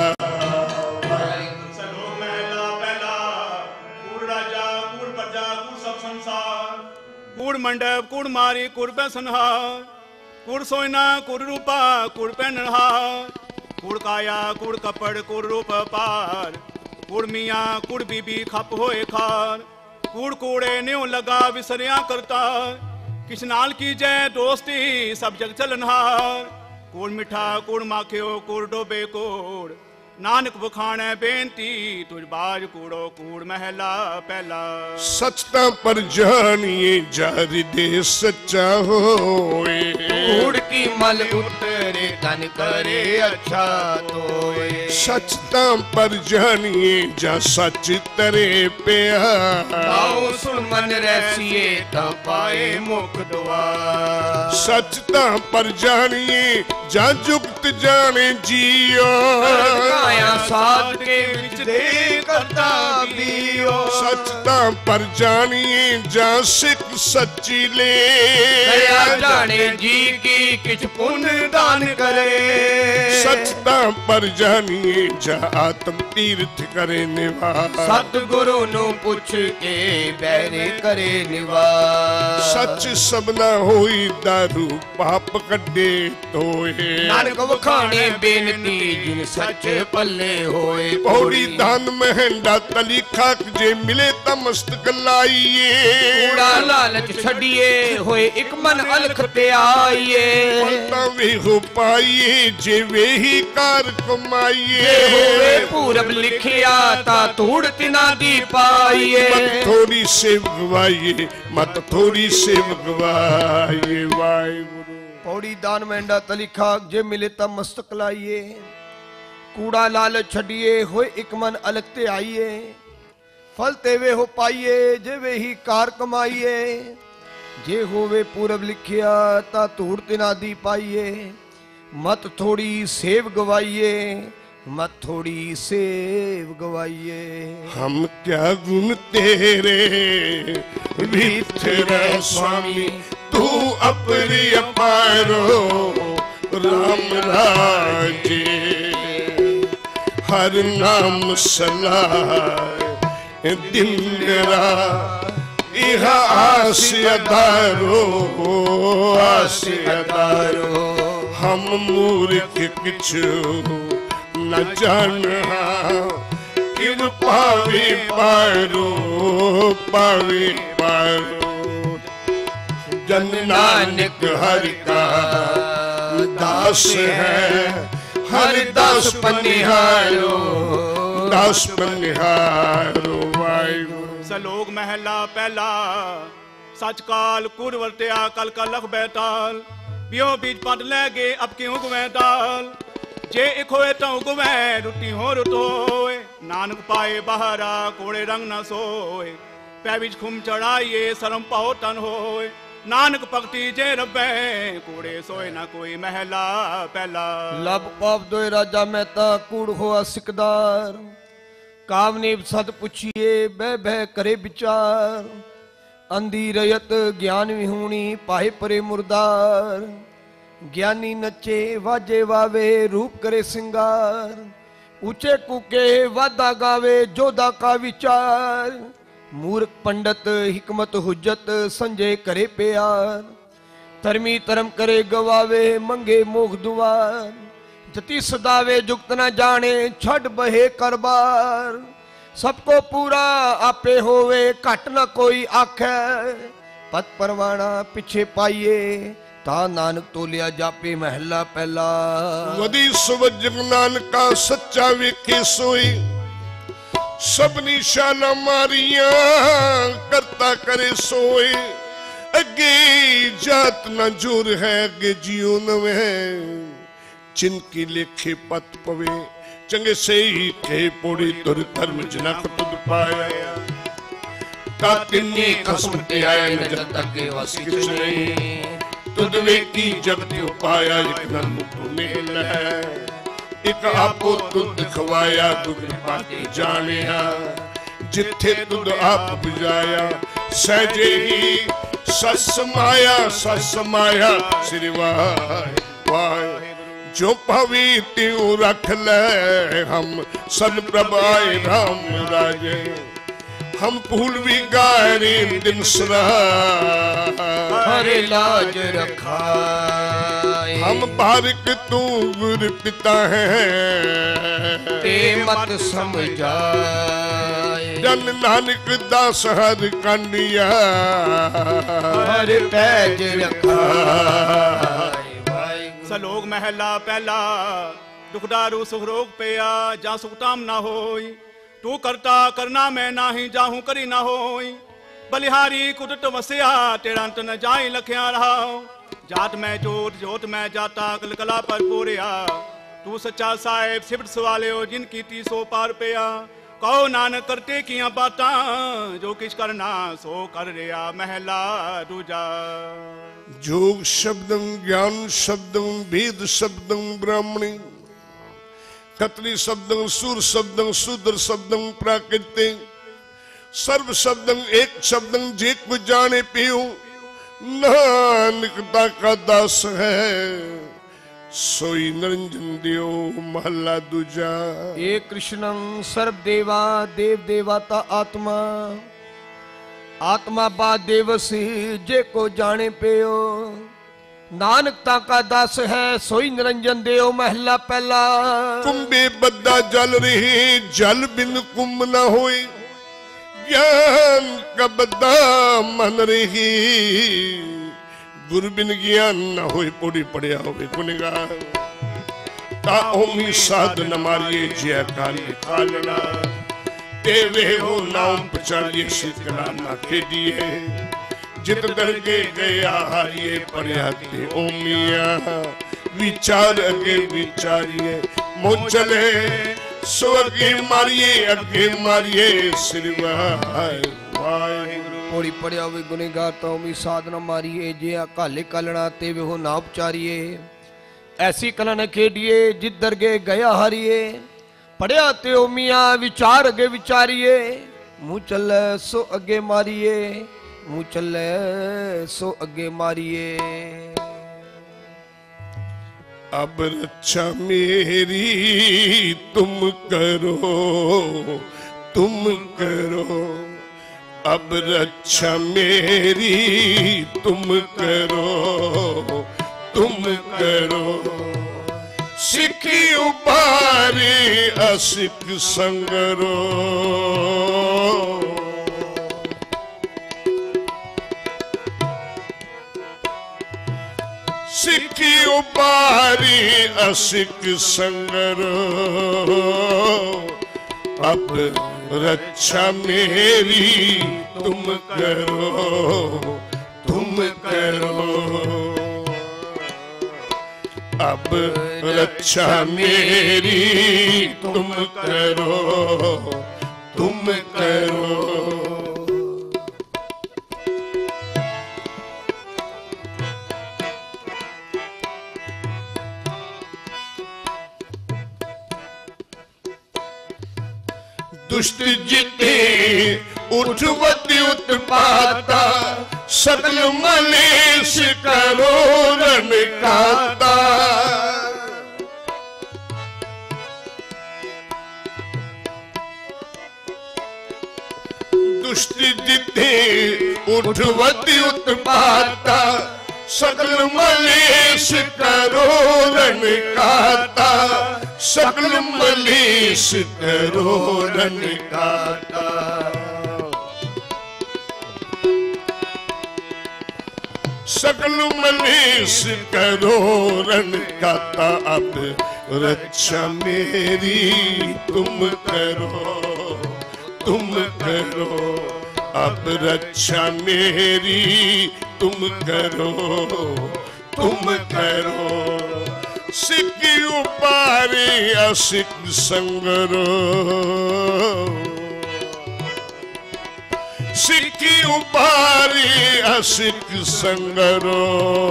सलोक महला पहला कूड़ राजा कूड़ प्रजा कूड़ सब संसार कूड़ मंडप कूड़ मारी कूड़ पे संहार कूड़ सोयना कूड़ रूपा कूड़ पे नहार कूड़ काया कूड़ कपड़ कूड़ रूप पार कूड़ मियाँ कूड़ बीबी खप होए खार कूड़ कूड़े न्यों लगा विसरिया करता किस नाल की जय दोस्ती सब जग चलनहार कूड़ मिठा कूड़ माखियो कूड़ डोबे कूड़ नानक बखाने बेनती तुझ बाज कूड़ो कूड़ महला पहला। सचता पर जानिए जारी दे सच्चा होए कूड़ की मल उतरे तन करे अच्छा तोए सचता पर जानिए जा सच तरे पिया आओ सुन मन रसिए ता पाए मुख द्वार सचता पर जानिए जा जुगत जाने जियो आया साध के विच दे करता बियो सचता पर जानिए जा सिख सच्ची ले दया जाने जी की किछ पुण्य दान करे सचता पर जानिए जा आत्म तीर्थ करे निवास सतगुरु नु पुछ के बैरे करे निवास सच सबना होई दारू पाप कड्डे तोए नानक वखाणे बेनती जिन सच पल्ले होए पौड़ी दान महंडा तली खाक जे मिले ता मस्तक लाइए कूड़ा लालच छड़िए होए एक मन अलख ते आइए पलता वे हो पाइए जे वे ही कार कमाइए होए पूरब लिखिया ता तूड़ तिना दी पाइए मत थोड़ी सेव गवाइए मत थोड़ी सेव गवाइए वाहिगुरु पौड़ी दान मेंढा तली खाक जे मिले ता मस्तक लाइए कूड़ा लालच छड़िए होए एक मन अलख ते आइए फल तेवे हो पाइए जे वे ही कार कमाइए जे होवे पूरब लिखिया ता धूड़ तिना दी पाइए मत थोड़ी सेव गवाइए मत थोड़ी सेव गवाइए हम क्या गुण तेरे विठ्ठल स्वामी तू अपनी अपारो राम राजे हर नाम सलाह दिन मेरा इह आसियदारो आसियदारो हम मूर्ख किछु न जानहा किव पावे पारो पावे पारो जन नानक हरि का दास है हरि दास पनिहारो दास पनिहारो वाहिगुरु सलोक महला पहला सच काल कुर वरत्या कल का लख बैताल बियो बीज पट ले गए अब क्यों गुवे दाल जे एक होए तो गुवे रुटी हो रुटोए नानक पाए बहारा कोड़े रंग न सोए पै बिच खुम चढ़ाइए शरम पाओ तन होए नानक भक्ति जे रब्बे कूड़े सोए ना कोई महला पहला लब पाप दोए राजा मेहता कूड़ होआ सिकदार कावनी सद पुछिए बह बह करे विचार अंधी रयत ज्ञान विहूणी पाए परे मुर्दार ज्ञानी नचे वाजे वावे रूप करे सिंगार ऊंचे कूके वादा गावे जोदा का विचार मूर्ख पंडित हिकमत हुज्जत संजय करे प्यार धर्मी धर्म करे गवावे मंगे मोख दुआर जति सदावे जुगत न जाने छड़ बहे करबार सबको पूरा आपे होवे घट न कोई आखे पत परवाना पिछे पाइए ता नानक तोलिया जापे महला पहला वदी सुवज नानका सच्चा वेखे सोई सबनी शाला मारिया करता करे सोए अगे जात न जोर है अगे जियो न है जिनकी लेखे पत पवे चंगे से ही थे पोड़ी तुर धर्म जनक तुद पाया ता तिन्नी कसम ते आया न जब तक के वसी कुछ नहीं तुद वेकी जगत पाया एक नन तूने है एक आपो तुद खवाया तुद पाते जानिया जिथे तुद आप बुझाया सहजे ही सस माया सस माया श्री वाह वाह जो भावी त्यों रख ले हम सन प्रभाए राम राजे हम भूल भी गारे दिन सरा हरे लाज रखा हम बारिक तू गुर पिता है ते मत समझाए जन नानक दास हर कांडिया हरे पैज रखा सलोक महला पहला दुखदारू सुख रोग पिया जा सुखताम ना होई तू करता करना मैं नाही जाहूं करी ना होई बलिहारी कुदरत वसिया तेरा अंत न जाई लखिया रहा जात मैं जोत जोत मैं जाता कलकला पर पूरिया तू सच्चा साहेब सिफत सवाले हो जिन कीती सो पार पिया कहो नानक करते किया बाता जो किस करना सो कर रिया महला दूजा जोग शब्दं ज्ञान शब्दं वेद शब्दं ब्राह्मणी कतली शब्दं सुर शब्दं शूद्र शब्दं प्राकृतिक सर्व शब्दन एक शब्दन जे कुछ जाने पियो नानक का दास है सोई निरंजन देव महला दूजा। एक कृष्णं सर्व देवा देव देवाता आत्मा आत्मा बा देवसी जे को जाने पियो नानकता का दास है सोई निरंजन देव महला पहला। कुंभे बद्दा जल रही जल बिन कुंभ न होए ज्ञान का बद्दा मन रही गुरु बिन ज्ञान न होए पोड़ी पड़िया होए गुनगान ता ओमी साधन मारिए जय काली कालना देवे हो नाम पचालिए शिकला ना खेदिए जित दरगे गया हारिए पढ़िया ते ओमिया विचार अगे विचारिए मोचले सो अगे मारिए अगे मारिए सिरवाय वाहिगुरु पोड़ी पड़िया वे गुनेगार तो ओमी साधना मारिए जे काले कलना ते वे हो नाम चारिए ऐसी कला न खेडिए जित दरगे गया हारिए पढ़िया ते ओमिया विचार अगे विचारिए मुँह चल सो अगे मारिए मुँह चले सो अगे मारिए। अब रक्षा मेरी तुम करो तुम करो अब रक्षा मेरी तुम करो तुम करो सिखी उबारी असिक संगरो सिखी उबारी असिक संगरो अब रक्षा मेरी तुम करो तुम करो अब रक्षा मेरी तुम करो तुम करो। दुष्ट जिते उठवती उत्पाता सकल मलेश करो रन काता दुष्ट जिते उठवती उत्पाता सकल मलेश करो रन काता सकल मलेश करो रन काता। सकल मलेश करो रन काता अब रक्षा मेरी तुम करो तुम करो अब रक्षा मेरी तुम करो तुम करो सिक्की उपारे असिक संगरो सिक्की उपारे असिक संगरो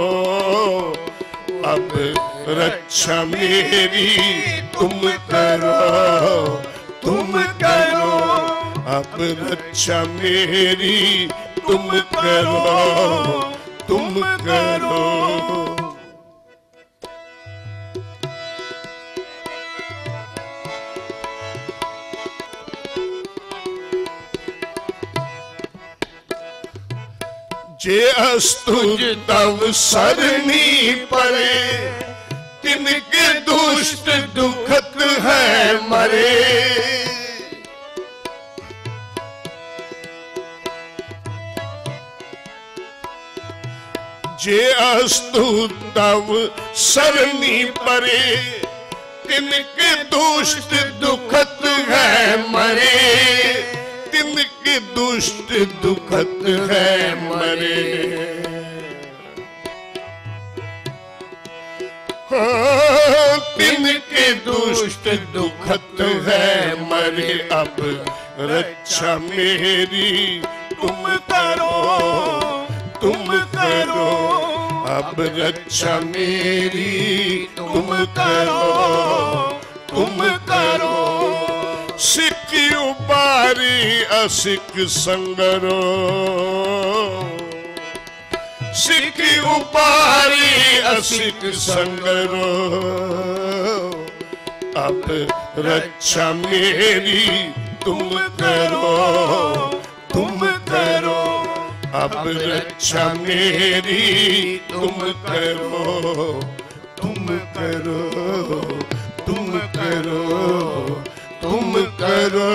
अब रक्षा मेरी तुम करो तुम करो अब रक्षा मेरी तुम करो तुम करो। जे अस्तुज तव सरनी परे तिनके दुष्ट दुखत है मरे जे अस्तु तव सरनी परे तिनके दुष्ट दुखत है मरे तिनके दुष्ट दुखत है मरे। हाँ तिनके दुष्ट दुखत है मरे अब रक्षा मेरी तुम करो तुम करो अब रक्षा मेरी तुम करो तुम करो सिक्की उबारी असिक संगरो सिकी उबारी असिक संगरो अब रक्षा मेरी तुम करो तुम करो अब रक्षा मेरी तुम करो तुम करो तुम करो तुम करो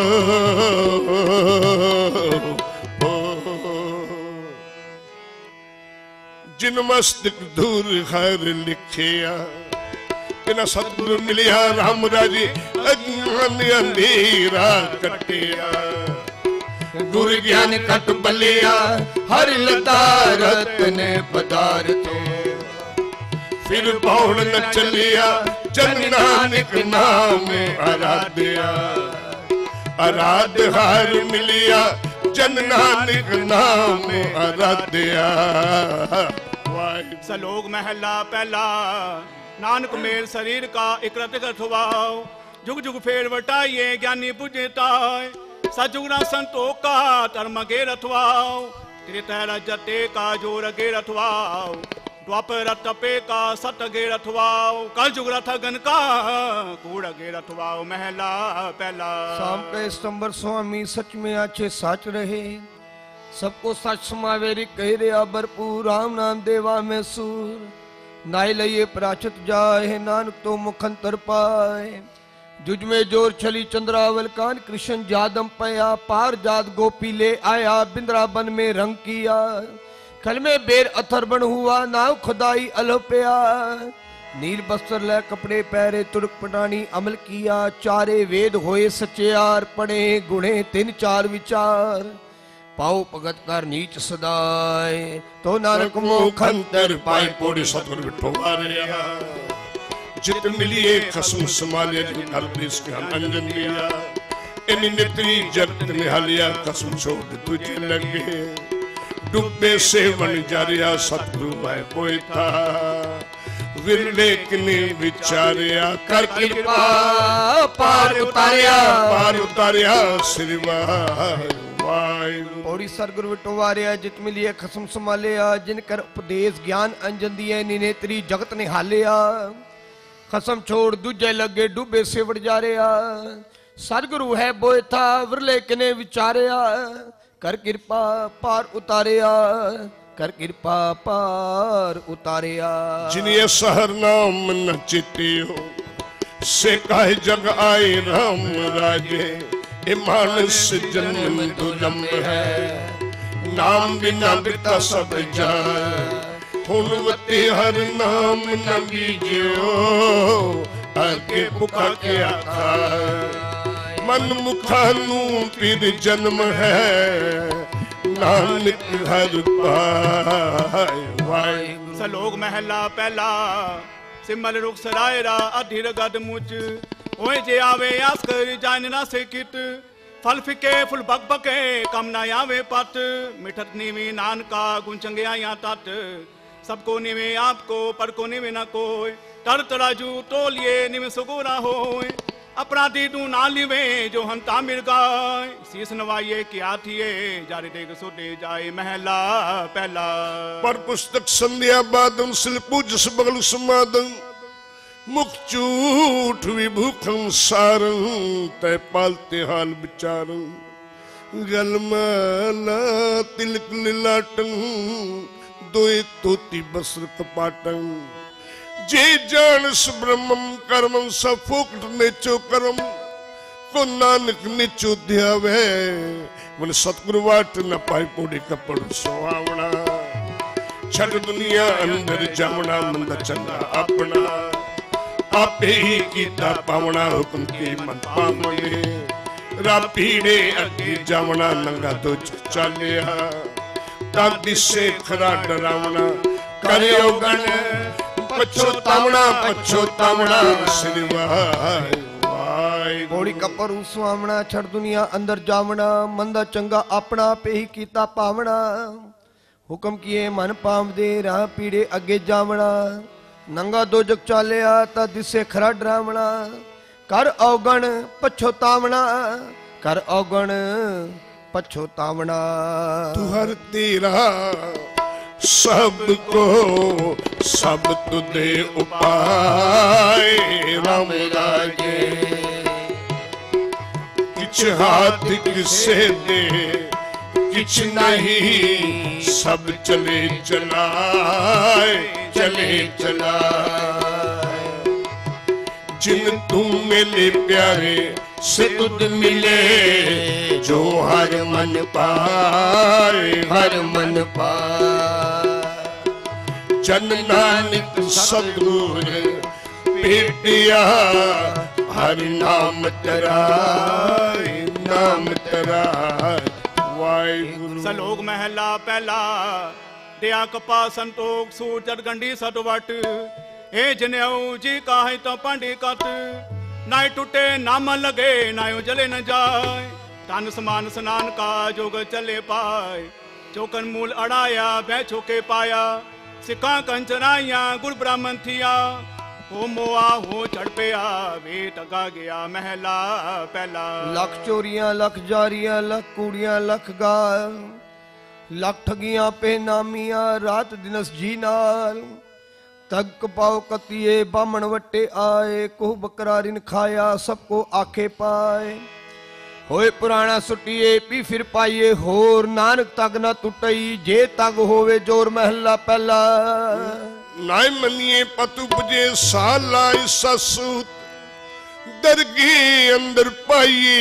जिन मस्तक दूर हर लिखिया बिना सतगुरु मिलिया राम राजी अज्ञान अंधेरा कटिया गुरु ज्ञान कट बलिया हर लतारत ने पदार्थो फिर पौड़ न चलिया जन नानक नाम आराध्या आराध्य हार मिलिया जन नानक नाम आराध्या। सलोक महला पहला नानक मेल शरीर का इकरत कथवाओ जुग जुग फेर वटाइए ज्ञानी बुझे ताय सजुगना संतों का धर्म गे रथवाओ त्रेता रजते का जोर गे रथवाओ द्वापर तपे का सत गे रथवाओ कल जुग रथ गन का कूड़ गे रथवाओ महला पहला। शाम के स्तंबर स्वामी सच में अच्छे साच रहे सबको सच समावेरी कह रहा भरपूर राम नाम देवा में सूर नाई लइए प्राचत जाए नानक तो मुखंतर पाए जुज में जोर छली चंद्रावल कान कृष्ण जादम पया पार जात गोपी ले आया बिंद्रावन में रंग किया कल में बेर अथर बन हुआ नाव खुदाई अलोपया नील बस्तर ले कपड़े पहरे तुर्क पटानी अमल किया चारे वेद होए सचेयार पढ़े गुणे तीन चार विचार पाओ भगत कर नीच सदाए तो नानक मुखंतर पाए पोड़ी सतगुर बिठवारिया जित मिलिए खसम संभालिया हर देश के अंजन लिया इन नेत्री जगत निहालिया कसम छोड़ तुझे लगे डूबे से बन जारिया सतगुरु भाई पोता विरले किने विचारिया कर कृपा पार उतारिया पार उतारिया श्रीवाई पौड़ी सरगुरु विटवारिया जित मिलिए खसम संभालिया जिनकर उपदेश ज्ञान अंजन दिए निनेत्री जगत निहालिया खसम छोड़ दूजे लगे डूबे से वड़ जा रहा सदगुरु है बोए था विरले किने विचारिया कर कृपा पार उतारिया कर कृपा पार उतारिया जिन्हें सहर नाम न चितियो से काहे जग आए राम राजे ये मानस जन्म दुर्लभ है नाम बिना बिता सब जाए हुनवती हर नाम न बीजियो आगे पुका के आखा मन मुखानू पीर जन्म है नानक हर पाए। सलोक महला पहला सिमल रुख सरायरा अधीर गद मुझ ओए जे आवे आस कर जान ना से कित फल फिके फुल बक बके कम ना आवे पत मिठत नीवी नानका गुण चंगे या तत सबको निवे आपको पर को निवे ना कोई तर तराजू तोलिए निवे सुगुरा होए अपराधी तू ना लिवे जो हम तामिर गाय शीस नवाइए क्या थिए जारे देख सोते जाए महला पहला। पर पुस्तक संध्या बादम सिल पूज बगल समादम मुख चूठ विभूखं सारं तय पालते हाल विचारं गलमाला तिलक लिलाटं दोए तोती बसर कपाटं जे जानस ब्रह्मम कर्मम सफोकट नेचो कर्म को नानक नेचो ध्यावे मन सतगुरु वाट न पाई पोड़ी कपड़ सोहावना छड़ दुनिया अंदर जावना मंद चंदा अपना आपे ही कीता पावना हुक्म की मन पावने रापीड़े अगे जावना नंगा तो चालिया तादी से खरा डरावना करियो गण पछोतावना पछोतावना श्रीवाई पौड़ी कपर सुहावना छड़ दुनिया अंदर जावना मंदा चंगा अपना पे ही कीता पावना हुक्म किए मन पाव दे राह पीड़े अगे जावना नंगा दो जग चालिया ता दिसे खरा डरावना कर अवगण पछोतावना ਕਰ ਔਗਣ ਪਛੋਤਾਵਣਾ। तू हर तेरा सब को सब तुदे उपाय राम राजे। किछ हाथ किसे दे किछ नहीं सब चले चलाए चले चलाए। जिन तुम मिले प्यारे से तुद मिले जो हर मन पाए हर मन पाए। जन नानक सतगुर भेटिया हर नाम तेरा नाम तेरा वाहिगुरु। सलोक महला पहला दया कपा संतोख सूचर गंडी सतवट। ए जनेऊ जी काहे तो पांडी कत नाय टूटे नाम लगे नायो जले न जाए। तन समान स्नान का जोग चले पाए। चौकन मूल अड़ाया भै छोके पाया। सिखा कंचनाइया गुर ब्राह्मण थिया। हो मोआ हो चढ़ पिया वे टगा गया महला पहला। लख चोरियां लख जारियां लख कूड़ियां लख गाल लख ठगियां पे नामियां रात दिनस जी नाल। तग कपाओ कतिए बामण वट्टे आए। कोह बकरा रिन खाया सबको आखे पाए। होए पुराना सुटिए पी फिर पाइए होर। नानक तग न टुटई जे तग होवे जोर महला पहला। नाय मनिए पतु बुझे साला ससूत दरगी अंदर पाइए।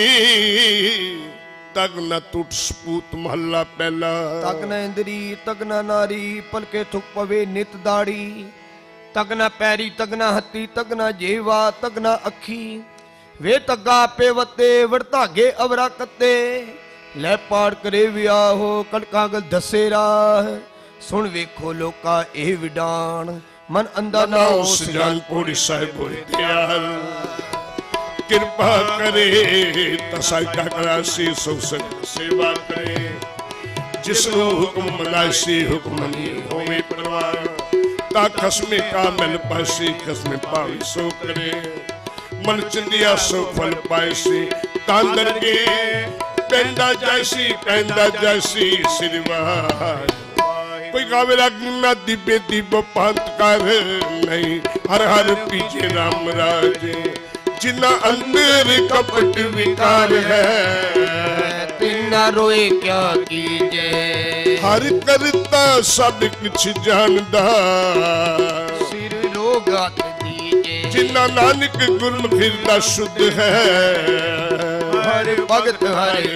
तग न टूट सपूत महला पहला। तग न इंद्री तग न नारी पलके थुक पवे नित दाड़ी। तग न पैरी तग न हत्ती तग न जेवा तग न अखी। वे तग्गा पे वते वरतागे अवरा कते। ले पाड़ करे वियाहो कड़कागल दसेरा। सुन वेखो लोका ए विडान मन अंधा ना हो सजान पूरी साहिब होई दयाल। कृपा करे तसाइटा करासी सो सेवा करे। जिसको हुक्म मनासी हुक्म नहीं होवे परवाह। ता खसमे का मिल पासी खसमे पावी सो करे। मन चंदिया सो फल पासी तांदर के पेंदा जैसी पेंदा जैसी सिरवार। कोई गावे लगी मैं दिव्य दिव्य पंत कर नहीं हर हर पीछे राम राजे। जिना अंदर कपट विकार है तिना रोए क्या कीजे। हर करता सब कुछ जानदा सिर लोगात दीजे। जिना नानक गुरमुखी दा शुद्ध है हर भगत हर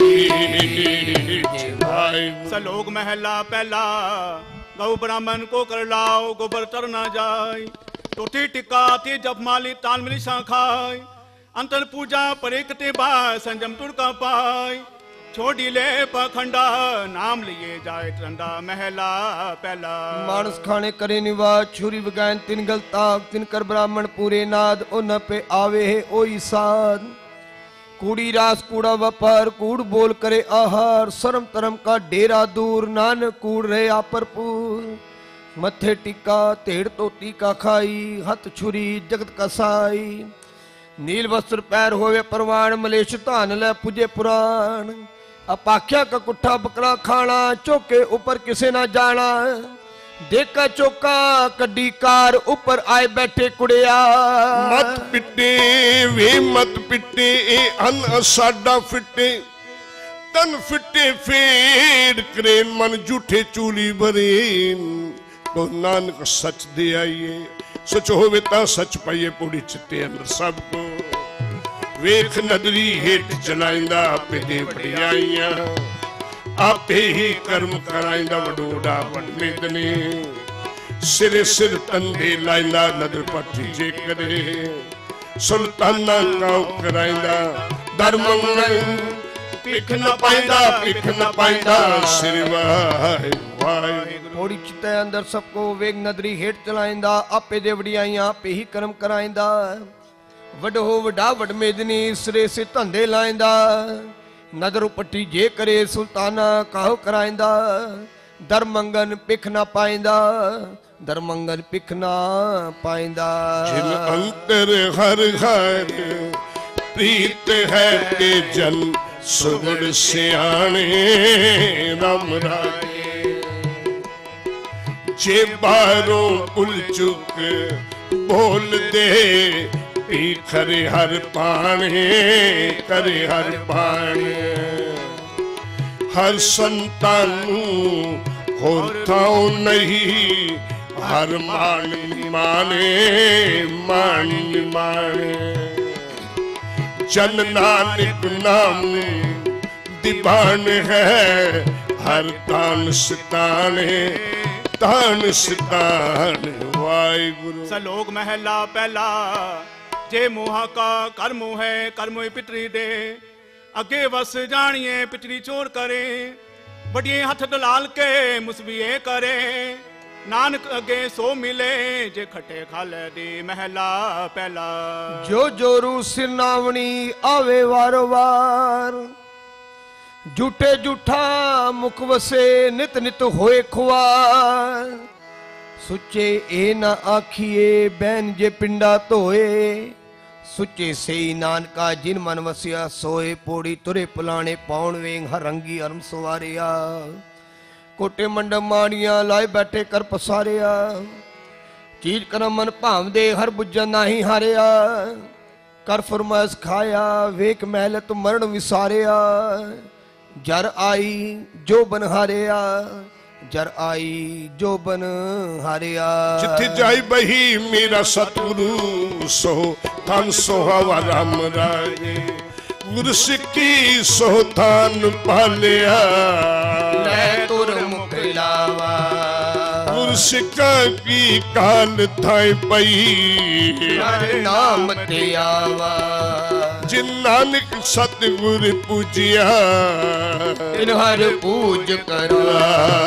सलोक महला पहला गौ ब्राह्मण को कर लाओ गोबर तर ना जाए। टोटी टिका ती जप माली ताल मिली खाए। अंतर पूजा परेकते बा संजम तुड़का पाए। छोड़ी ले पखंडा नाम लिए जाए ठंडा महला पहला। मानस खाने करे निवास छुरी बगैन तिन गलताक तिन कर ब्राह्मण पूरे नाद उन पे आवे है ओई साध। कूड़ी रास कूड़ा व्यापार कूड़ बोल करे आहार। शर्म तरम का डेरा दूर नानक कूड़ रहे आपरपूर। मथे टिका तेड़ तोती का खाई हथ छुरी जगत कसाई। नील वस्त्र पैर होवे परवान मलेश धान ले पुजे पुराण। अपाख्या का कुट्ठा बकरा खाना चौके ऊपर किसे ना जाना। देखा चौका कड्डी कार ऊपर आए बैठे कुड़िया। मत पिटे वे मत पिटे ए अन साडा फिटे। तन फिटे फेड़ करे मन झूठे चूली भरे। को नानक सच दे आइए सच होवे ता सच पाइए पूरी चिट्टे अंदर सबको। वेख नदरी हेठ चलाइंदा आपे दे बड़ियाइयां। आपे ही कर्म कराइंदा वडोड़ा वडमेदने। सिरे सिर तंदे लाइंदा नदर पट्टी जे करे। सुल्ताना गाँव कराइंदा धर्मंगल। पिख न पाइंदा पिख न पाइंदा सिर वाहे वाहे। थोड़ी चित्ते अंदर सबको वेग नदरी हेठ चलाइंदा। आपे दे वड़ियाइयां आपे ही कर्म कराइंदा। वडो वडा वडमेदनी सिरे से धंधे लाइंदा। नदर पट्टी जे करे सुल्ताना काहो कराइंदा। धर्मंगन पिख ना पाइंदा धर्मंगन पिख ना पाइंदा। जिन अंतर हर हर प्रीत है के जन सुगड़ सियाणे राम राजे। जे बारों कुल चुक बोल दे पी खरे हर पाने करे हर पाने। हर संतानू होर थाओ नहीं हर मान माने मान माने। जन नानक नाम दीवान है हर तान सिताने तान सितान वाहिगुरु। सलोक महला पहला जे मोहा का कर्म है कर्म पितरी दे। अगे वस जानिए पितरी चोर करे बड़िए हथ दलाल के मुसबिए करे। नानक अगे सो मिले जे खटे खाले दी महला पहला। जो जोरू सिरनावणी आवे वारो वार झूठे झूठा मुख वसे नित नित होए खुआर। सुचे ए ना आखिए बैन जे पिंडा धोए। सुचे सही नानका जिन मन वसिया सोए। पोड़ी तुरे पुलाने पाउन वेंग हरंगी अरम सवारिया। कोटे मंडप माड़िया लाए बैठे कर पसारिया। चीज करम मन भाव दे हर बुझा नाही हारिया। कर फरमाइश खाया वेख महल तू मरण विसारिया। जर आई जो बन हारिया जर आई जो बन हारिया। जिथे जाई बही मेरा सतगुरु सो तन सोहावा राम राजे। गुरु सिक्की सो थान पालिया ले तुर मुकलावा। गुरु सिक्का की काल थाई पई नाम ते आवा। जिन नानक सतगुर पूजिया इन हर पूज करा।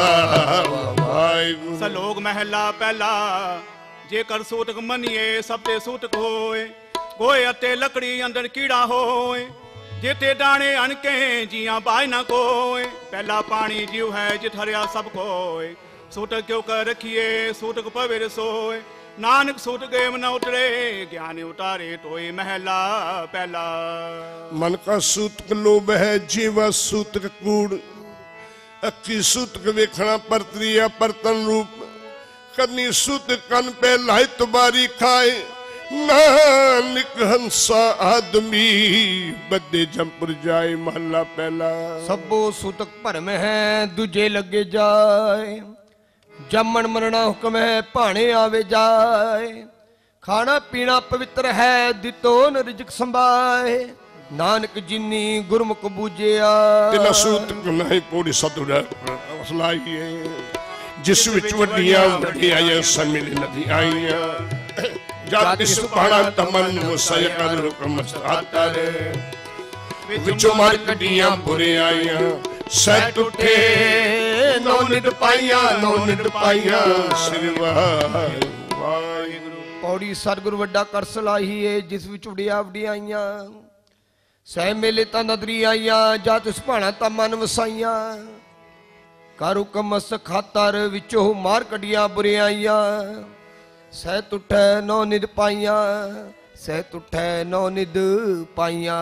सलोक महला पहला जेकर सूतक मनिए सब ते सूतक होए। गोए अते लकड़ी अंदर कीड़ा होए। जेते दाने अनके जिया बाय ना कोय। पहला पानी जीव है जित हरिया सब कोय। सूतक क्यों कर रखिए सूतक पविर सोए। नानक सूतक एवं न उतरे ज्ञान उतारे तोय महला पहला। मन का सूतक लोभ है जीवा सूतक कूड़। अखी सूतक वेखना परत्रिया परतन रूप। कन्नी सूतक कन पे लाई तुबारी खाए। नानक हंसा आदमी बदे जमपुर जाए महला पहला। सबो सूतक भरम है दूजे लगे जाए। जमन मरना हुक्म है भाने आवे जाए। खाना पीना पवित्र है दितो न रिजक संभाए। नानक जिन्नी गुरमुख बूझिया तिना सूतक नहीं पूरी सतुड़ा सलाई है। जिस विच वड्डियां वड्डियां समिल नदी आईयां। जाति सुपाना तमन मुसय कर हुक्म आता रे। विचों मार कटियां बुरे आईयां सैट उठे नौ निड पाइयां नौ निड पाइयां श्री वाहिगुरु। पौड़ी सतगुरु वड्डा कर सलाहीए जिस विच उड़िया वडियाइयां। सह मेले ता नदरी आईयां जात सुपाना ता मन वसाइयां। कर हुक्म मस खातर विचों मार कटियां बुरे आईयां। सह तुठै नौ निद पाइयां सह तुठै नौ निद पाइयां।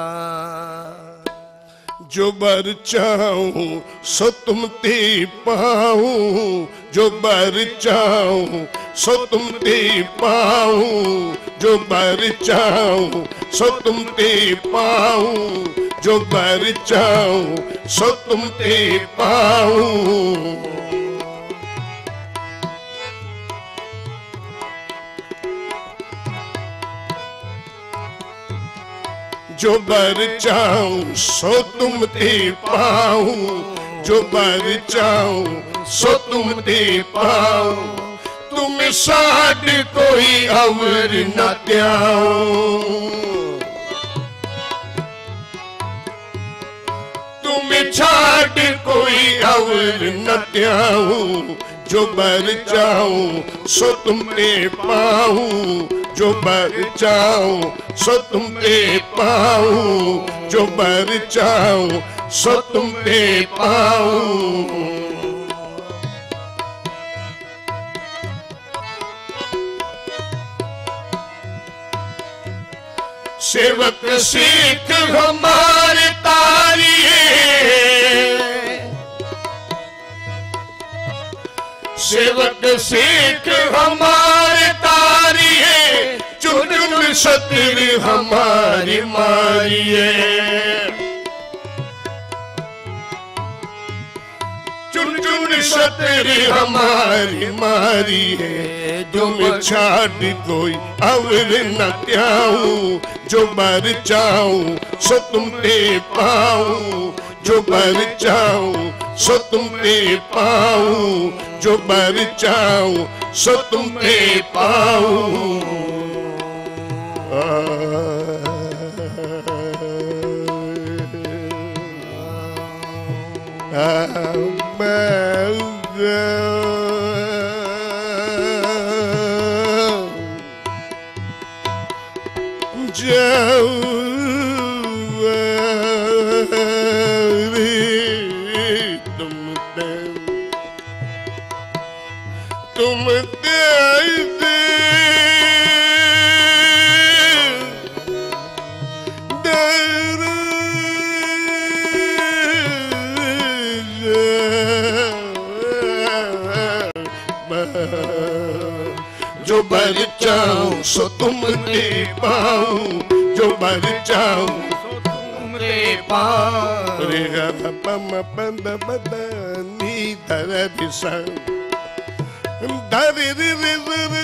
जो बर चाहूं सो तुम ते पाऊं। जो बर चाहूं सो तुम ते पाऊं। जो बर चाहूं सो तुम ते पाऊं। जो बर चाहूं सो तुम ते पाऊं। जो बर चाहूं सो तुम ते पाऊं। जो बर चाहूं सो तुम ते पाऊं। तुम साड कोई अवर न त्याऊं। तुम छाड़ कोई अवर न त्याऊं। जो बर चाहूं सो तुम ते पाऊं। जो बर चाहूं सो तुम ते पाऊं। जो बर चाहूं सो तुम ते पाऊं। सेवक सीख हमारे तारिए, सेवक सीख हमारे तारिए, चुन चुन सतिर हमारी मारिए, चुन चुन सतिर हमारी मारिए। जो मैं छाड़ कोई अवर न त्याऊं, जो बर चाऊं सो तुम ते पाऊं, जो बर चाऊं सो तुम ते पाऊं, जो बर चाऊं सो तुम पे पाऊं। तुम दे दे दर जो बर चाऊं सो तुम दे पाऊं, जो बर चाऊं सो तुम दे पाऊं। रे गा पम पद बद नी धर दिशा धरे रे रे रे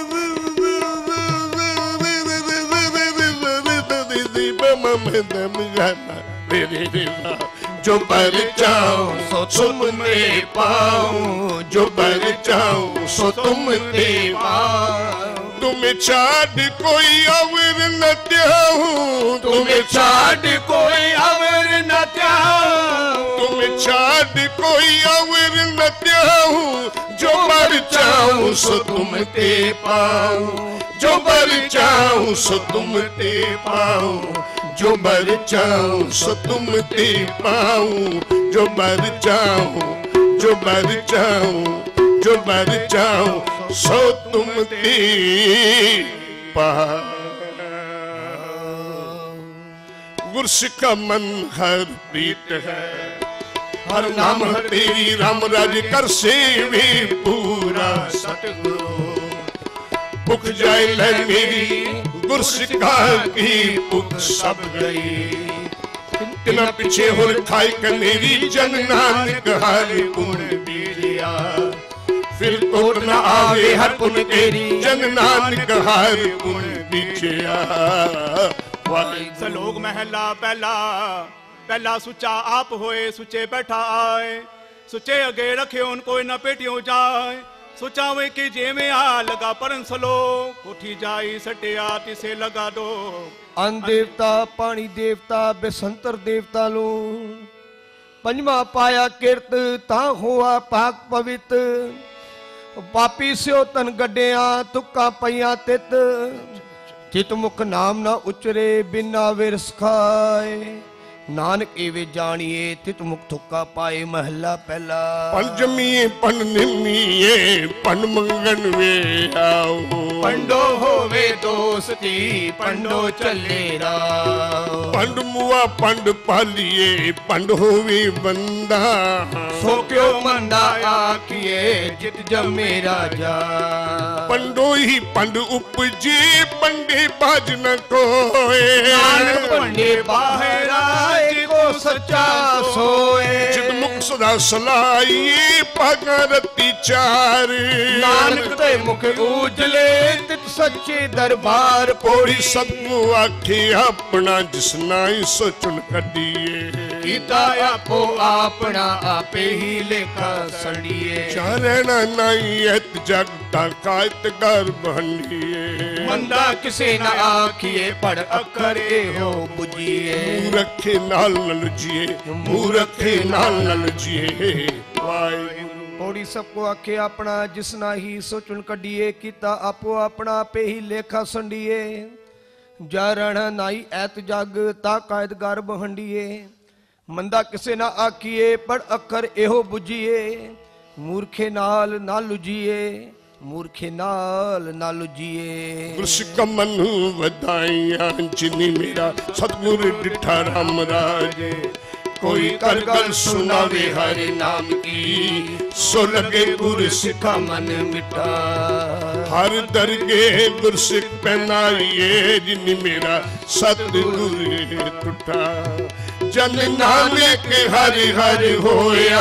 रे रे, जो बर चाऊं सो तुम दे पाऊं, जो बर चाऊं सो तुम दे पाऊं। तुम्हें छाड़ कोई अवर न त्याऊं, तुम्हें छाड़ कोई अवर न त्याऊं, तुम्हें छाड़ कोई अवर न त्याऊं। जो बर चाऊं सो तुम ते पाऊं, जो बर चाऊं सो तुम ते पाऊं, जो बर चाऊं सो तुम ते पाऊं, जो बर चाऊं, जो बर चाऊं, जो बर चाऊं सो तुम ते पाऊं। गुरसिख का मन हर प्रीत है, हर नाम तेरी राम राज कर सेवे पूरा सतगुरु। भुख जाए ले मेरी गुरसिखा की भुख सब गई, तिना पीछे हो खाई कनेरी जन नानक हर गुण बीरिया। फिर कोट न आवे हर पुन तेरी जन नानक हर गुण बीरिया। सलोक महला पहला, पहला सुचा आप होए सुचे बैठा आए, सुचे अगे रखे उनको न पेटियों जाए। सुचावे कि जे में आ लगा परन सलो, उठी जाई सटिया तिसे लगा दो। अन्न देवता पानी देवता बेसंतर देवता लो, पंजवा पाया किरत ता होआ पाक पवित। पापी स्यो तन गड्डिया तुक्का पइया तित, चित मुख नाम ना उचरे बिना विरस खाए। नानक एवे जानिए तित मुख थुक्का पाए महला पहला। पंचमी पन निमिये पन मंगन वे आओ, पंडो होवे दोस्ती पंडो चले राव। पंड मुआ पंड पालिए पंड होवे बंदा, सो क्यों मंदा आखिए जित जमे राजा। पंडो ही पंड उपजे पंडे बाज न कोए, नानक पंडे बाहरा को सच्चा सोए। चित मुख सदा सलाइए भगरती चार, नानक ते मुख उजले तित सच्चे दरबार। पोड़ी सबको आखे अपना जिस नाई सो चुन कटिए। कीता आपो अपना आपे ही लेखा सड़िए। चारण नाई एत जगता कायत कर बहनिए। मंदा किसे न आखिए पढ़ अखर हो बुझिए। मुँह रखे नाल नल जिए, मुँह रखे नाल नल जिए। पौड़ी सबको आखे अपना जिसना ही सो चुन कडिए। कीता आपो अपना पे ही लेखा संडिए। जारण नाई ऐत जग ता कायद गार बहंडिए। मंदा किसे ना आखिए पढ़ अखर एहो बुझिए। मूर्खे नाल ना लुझिए। ਮੂਰਖੇ ਨਾਲ ਨਾ ਲੁਜੀਏ। ਗੁਰਸਿੱਖ ਮਨ ਵਧਾਈਆਂ ਜਿਨੀ ਮੇਰਾ ਸਤਿਗੁਰ ਡਿਠਾ ਰਾਮ ਰਾਜੇ। ਕੋਈ ਕਰ ਗੱਲ ਸੁਣਾਵੇ ਹਰਿ ਨਾਮ ਕੀ, ਸੋ ਲਗੇ ਗੁਰਸਿੱਖਾ ਮਨ ਮਿਟਾ। ਹਰ ਦਰਗੇ ਗੁਰਸਿੱਖ ਪਹਿਨਾਈਏ ਜਿਨੀ ਮੇਰਾ ਸਤਿਗੁਰ ਟੁੱਟਾ। ਜਨ ਨਾਨਕ ਹਰਿ ਹਰਿ ਹੋਇਆ,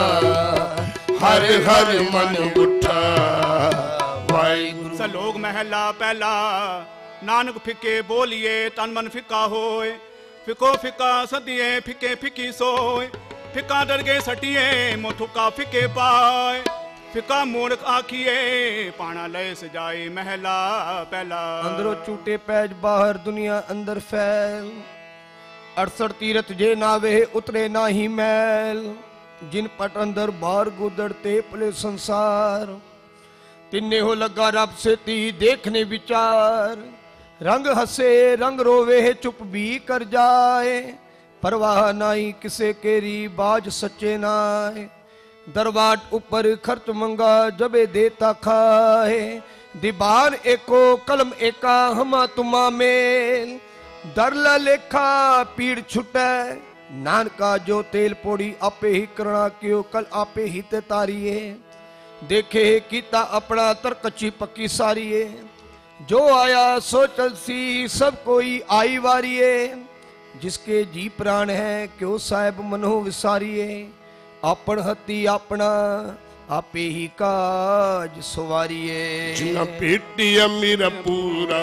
ਹਰ ਹਰ ਮਨ ਉੱਠਾ। ਵਾਹਿਗੁਰੂ। ਸਲੋਕ ਮਹਿਲਾ ਪਹਿਲਾ। ਨਾਨਕ ਫਿੱਕੇ ਬੋਲੀਏ ਤਨ ਮਨ ਫਿੱਕਾ ਹੋਏ। ਫਿੱਕੋ ਫਿੱਕਾ ਸਦੀਏ ਫਿੱਕੇ ਫਿੱਕੀ ਸੋਏ। ਫਿੱਕਾ ਦਰਗੇ ਸਟੀਏ ਮੋਠੁਕਾ ਫਿੱਕੇ ਪਾਏ। ਫਿੱਕਾ ਮੂਰਖ ਆਖੀਏ ਪਾਣਾ ਲੈ ਸਜਾਏ। ਮਹਿਲਾ ਪਹਿਲਾ। ਅੰਦਰੋਂ ਝੂਟੇ ਪੈਜ ਬਾਹਰ ਦੁਨੀਆ ਅੰਦਰ ਫੈਲ। ਅੜਸਠ ਤੀਰਥ ਜੇ ਨਾ ਵੇ ਉਤਰੇ ਨਾ ਹੀ ਮੈਲ। ਜਿਨ ਪਟ ਅੰਦਰ ਬਾਹਰ ਗੁਦੜ ਤੇ ਪਲੇ ਸੰਸਾਰ। ਤਿੰਨੇ ਹੋ ਲੱਗਾ ਰੱਬ ਸੇ ਤੀ ਦੇਖਨੇ ਵਿਚਾਰ। ਰੰਗ ਹਸੇ ਰੰਗ ਰੋਵੇ ਚੁੱਪ ਵੀ ਕਰ ਜਾਏ। ਪਰਵਾਹ ਨਾਈ ਕਿਸੇ केरी बाज सच्चे नाय। दरबाट ऊपर खर्च मंगा जबे देता खाए। दीवार एको कलम एका हमा तुमा मेल। दरला लेखा पीड़ छुटे नानका जो तेल पोड़ी आपे ही करना क्यों कल आपे ही ते तारिए। देखे कीता अपना तरकची पक्की सारिए। जो आया सो चलसी सब कोई आई वारिए। जिसके जी प्राण है क्यों साहिब मनो विसारिए। आपन हती अपना आपे ही काज सवारिए। जिना पेटिया मेरा पूरा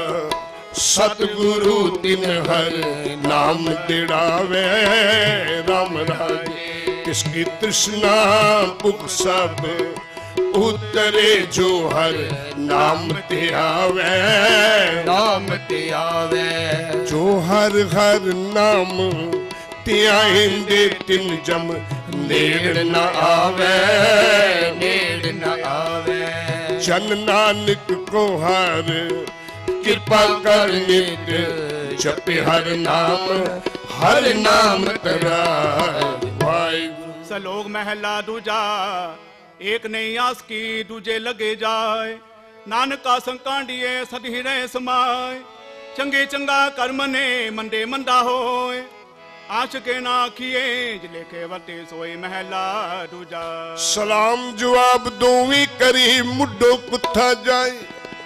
सतगुरु तिन हर नाम दिड़ावे। राम राजे किसकी तृष्णा पुख सब उतरे जो हर नाम ते आवे। नाम ते आवे जो हर हर नाम ते आएंदे तिन जम नेड़ न आवे। नेड़ न आवे जन नानक को हर कृपा कर नित जपे हर नाम। हर नाम तेरा वाहिगुरु। सलोक महला दूजा। एक नहीं आस की दूजे लगे जाए। नानका संकांडिए सदी रहे समाए। चंगे चंगा कर्म ने मंदे मंदा होए। आश के ना किए जिले के वते सोए। महला दूजा। सलाम जवाब दोवी करी मुड्डो कुत्था जाए।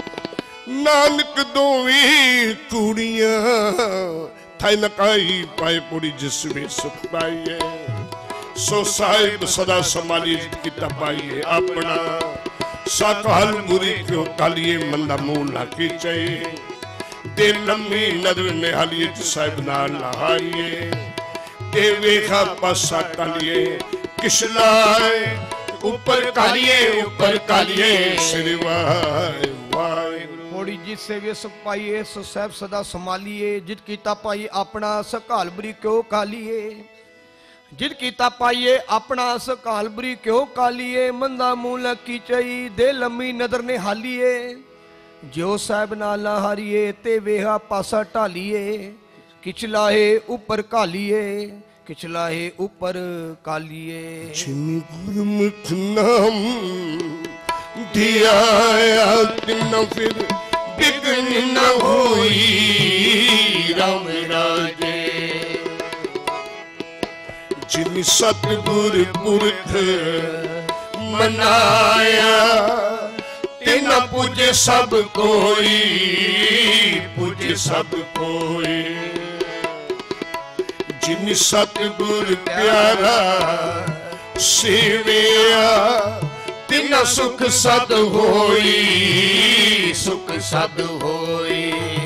नानक दोवी कुड़ियां थाई नकाई पाए पूरी जिसमें सुख पाइए। सो साहिब सदा संभाली किता पाइए अपना। साकाल बुरी क्यों कालिए मंदा मुंह ना खींचे। दे लम्बी नजर निहालिए साहिब ना लहाइए। दे वेखा पासा कालिए किसलाए। ऊपर कालिए ऊपर कालिए सिरवाए। वाहिगुरु। थोड़ी जिससे वे सुख पाइए सो साहिब सदा संभालिए। जित कीता पाई अपना सकाल बुरी क्यों कालिए। जिन कीता पाइए अपना सकाल बुरी क्यों कालिए। मंदा मुंह लकी चई दे लम्मी नदर ने हालिए। जो साहिब नाला हारिए ते वेहा पासा ढालिए। किचलाहे ऊपर कालिए किचलाहे ऊपर कालिए। जिन गुरमुख नाम दिया तिन फिर बिघ्न न होई। राम राजे जिन सतगुर पुरख मनाया। तिना पूजे सब कोई पूजे सब कोई। जिन सतगुर प्यारा सेविया। तिना सुख सद होई सुख सद होई।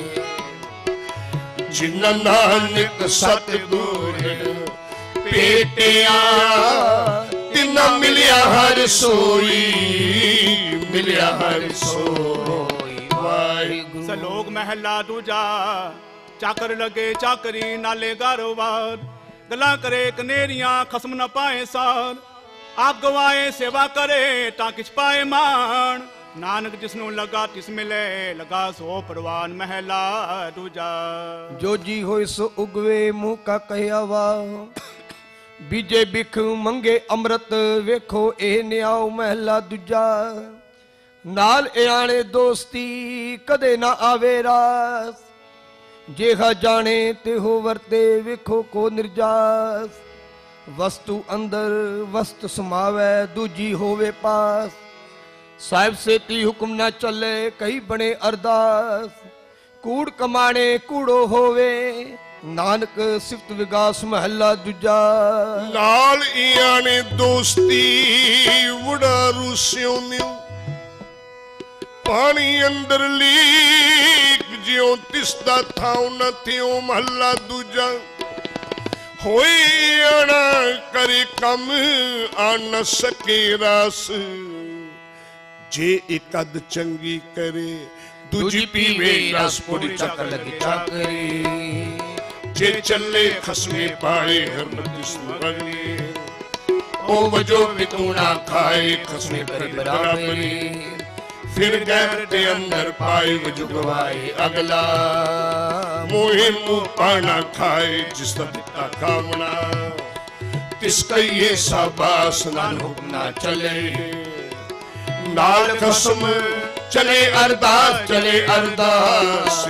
जिन नानक सतगुर पेटिया। तिना मिलिया हर सोई मिलिया हर सोई। वाहिगुरु। सलोक महला दूजा। चाकर लगे चाकरी नाले गारोबार। गला करे कनेरियां खसम न पाए सार। आप गवाए सेवा करे ता किछ पाए मान। नानक जिसनु लगा तिस मिले लगा सो परवान। महला दूजा। जो जी होए सो उगवे मुंह का कहया वाह। बीजे बिख मंगे अमृत वेखो ए न्याओ। महला दूजा। नाल इयाणे दोस्ती कदे ना आवे रास, जेहा जाने तेहो वरते वेखो को निर्जास। वस्तु अंदर वस्त समावे दूजी होवे पास, साहिब सेती हुक्म ना चले कई बने अरदास। कूड़ कमाणे कूड़ो होवे, नानक सिफत विगास महला दूजा। नाल इयाने दोस्ती वड़ा रूसियों न्यू, पानी अंदर लीक ज्यों तिसदा थाव न थियो महला दूजा। होई आना करे कम आ न सके रास, जे एक अद चंगी करे दूजी पीवे रस पुड़ी चक लगी चाकरी। जे चले खसमे पाए हरमत बगली, ओ वजो भी तू ना खाए खसमे पर बराबरी। फिर गैर के अंदर पाए वजो गवाए अगला, मोहे मुंह पाना खाए जिसका दिता कामना। तिसका ये साबास नाल हुक्म ना चले, नाल कसम चले अरदास चले अरदास।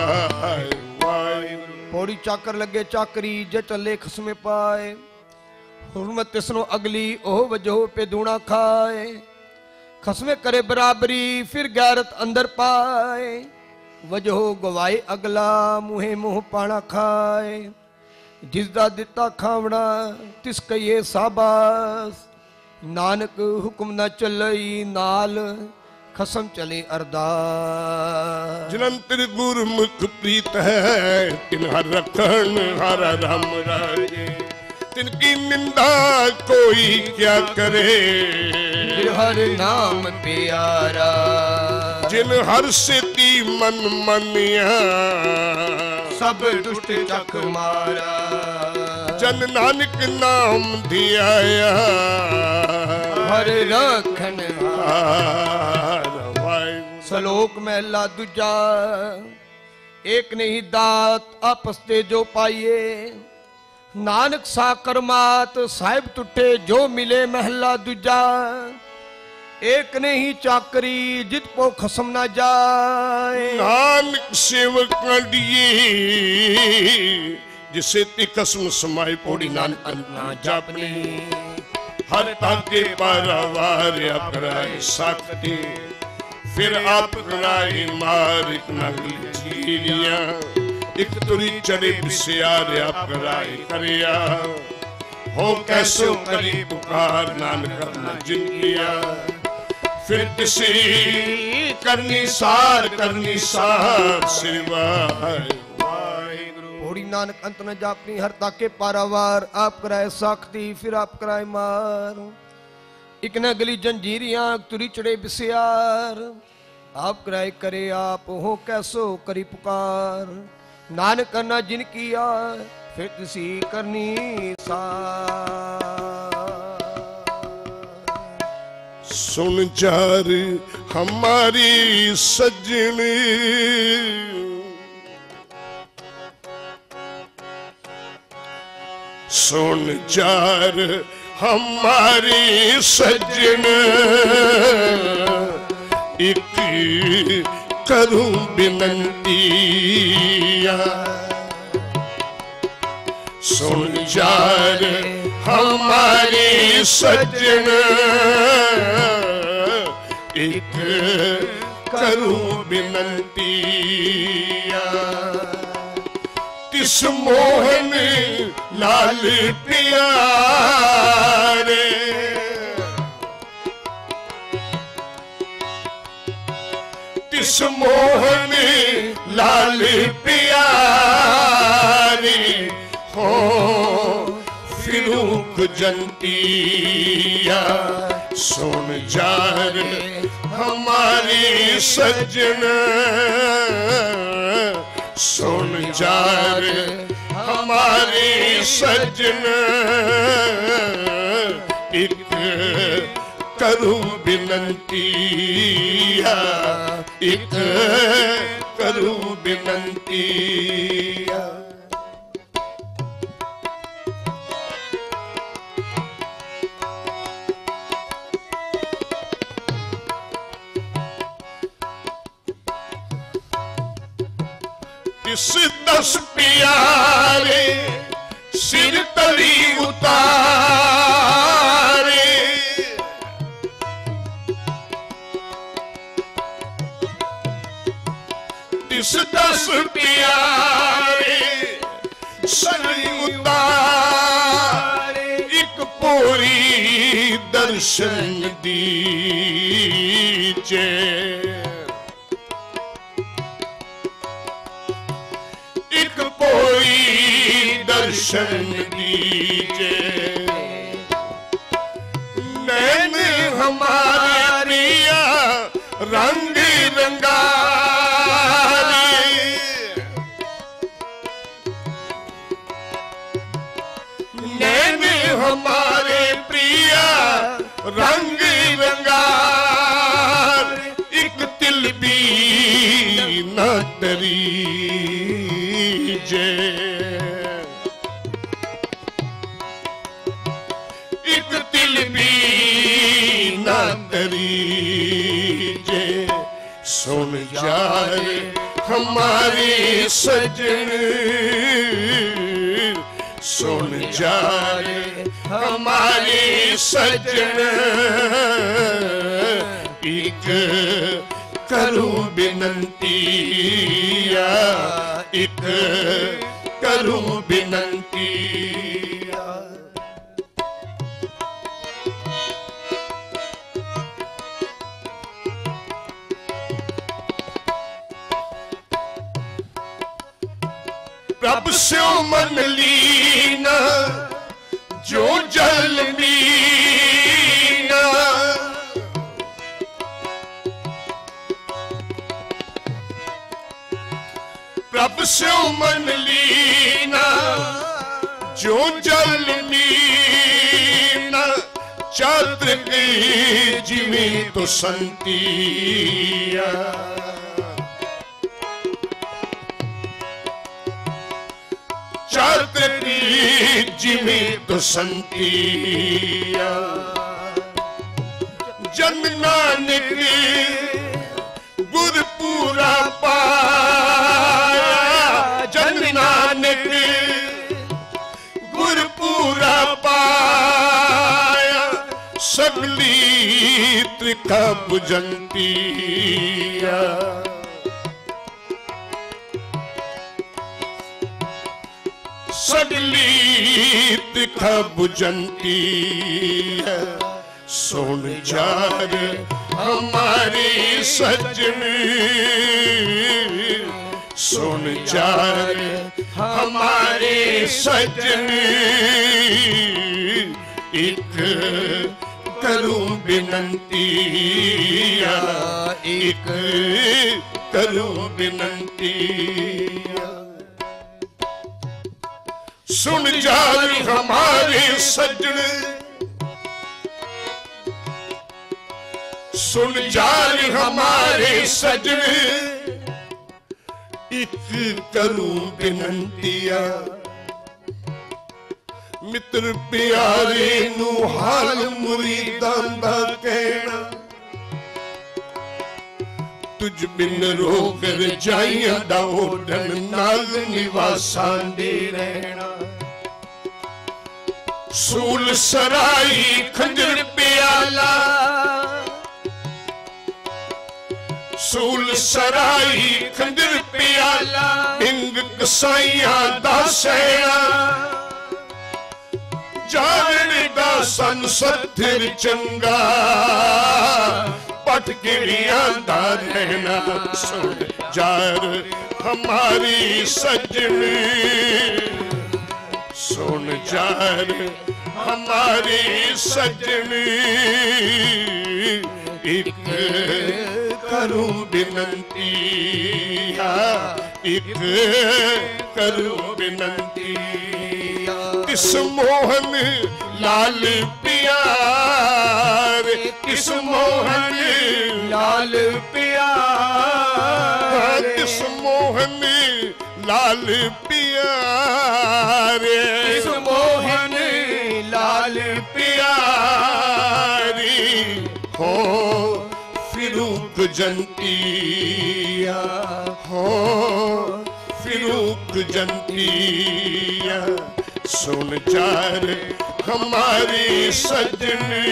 पौड़ी चाकर लगे चाकरी, जे चले खसमे पाए। हुरमत तिसनो अगली ओह वजो पे दूना खाए। खसमे करे बराबरी फिर गैरत अंदर पाए, वजो गवाए अगला मुहे मुंह पाना खाए। जिसदा दिता खावना तिस कहिए साबास, नानक हुक्म न चलई नाल खसम चले अरदास। जलंतर गुरमुख प्रीत है तिन हर रखन हर राम राजे। तिनकी निंदा कोई क्या करे, हर नाम प्यारा। जिन हर सेती मन मनिया, सब दुष्ट चक मारा। जन नानक नाम धियाया, हर रखन हार। सलोक महला दूजा। एक नहीं दात आपस ते जो पाइए, नानक सा करमात साहिब टुटे जो मिले महला दूजा। एक नहीं चाकरी जित पो खसम ना जाए, नानक सेवक दिए जिसे ती कसम समाए। पौड़ी नानक ना जापनी, हर ताके पारावार अपराए साखती। फिर आप कराए मार एक नगली चीरिया, एक तुरी चढ़े बिसियार आप कराए करिया। हो कैसो करी पुकार नानक अपना जिन किया। फिर किसी करनी सार करनी सार सिवाय। पौड़ी नानक अंत न जापनी, हर ताके पारावार आप कराए साखती। फिर आप कराए मार, एक न गली जंजीरियां तुरी चढ़े बिसियार। आप कराए करे आप हो कैसो करी पुकार। नानक करना जिन किया फिर किसी करनी सा। सुन चार हमारी सजनी, सुन चार हमारी सजन। एक करूं बिनंतिया, सुन चार हमारी सजन। एक करूं बिनंतिया, तिस मोहन लाल प्यारे। तिस मोहन लाल प्यारे हो फिरूक जंतिया। सुन जार हमारी सजन, सुन जार हमारी सजन। एक करूं बिनंतिया, एक करूं बिनंतिया। तिस दस प्यारे सिर तली उतारे, तिस दस प्यारे सिर उतारे, एक पूरी दर्शन दीजे, एक पूरी दर्शन दीजे। नैन हमारे प्रिया रंग रंगारे, नैन हमारे प्रिया रंग रंगार, एक तिल भी न तरीजे, एक तिल भी न तरीजे। सुन जाए हमारे सजन, सुन जाए हमारे सजन, एक करूं बिनंतिया, एक करूं बिनंतिया। प्रभ स्यो मन लीना जो जल मीना, प्रभ स्यो मन लीना जो जल मीना, चात्र के जिवे तो संतिया, चात्र की जिवे तो संतिया। जन नानक गुर पूरा पाया, जन नानक गुर पूरा पाया, सगली त्रिका बुझंतिया, सगली त्रिका बुझंती है। सुन जार हमारी सजन, सुन जार हमारे सजन, एक करूं बिनंतिया, एक करूं बिनंतिया। सुन जार हमारे सजन, सुन जार हमारे सजन, एक करूं बिनंतिया। मित्र प्यारे नू हाल मुरीदां दा कहना, तुझ बिन रोग रजाइयां दा ओढ़न, नाल निवासां दे रहना। सूल सराई खंजर प्याला, सूल सराई खंजर प्याला, इंग कसाइयां दा सैना। जान दा सन सत्थिर चंगा, पट गिड़ियां दा रहना। सुन जार हमारी सजन, सुन जार हमारी सजन, एक करूं बिनंतिया, एक करूं बिनंतिया। किस मोहन लाल प्यार, किस मोहन लाल प्यार, किस मोहन लाल प्यारे, किस मोहन लाल प्यारी हो फिरूक जंतिया, हो फिरूक जंती सुन चार हमारी सजनी,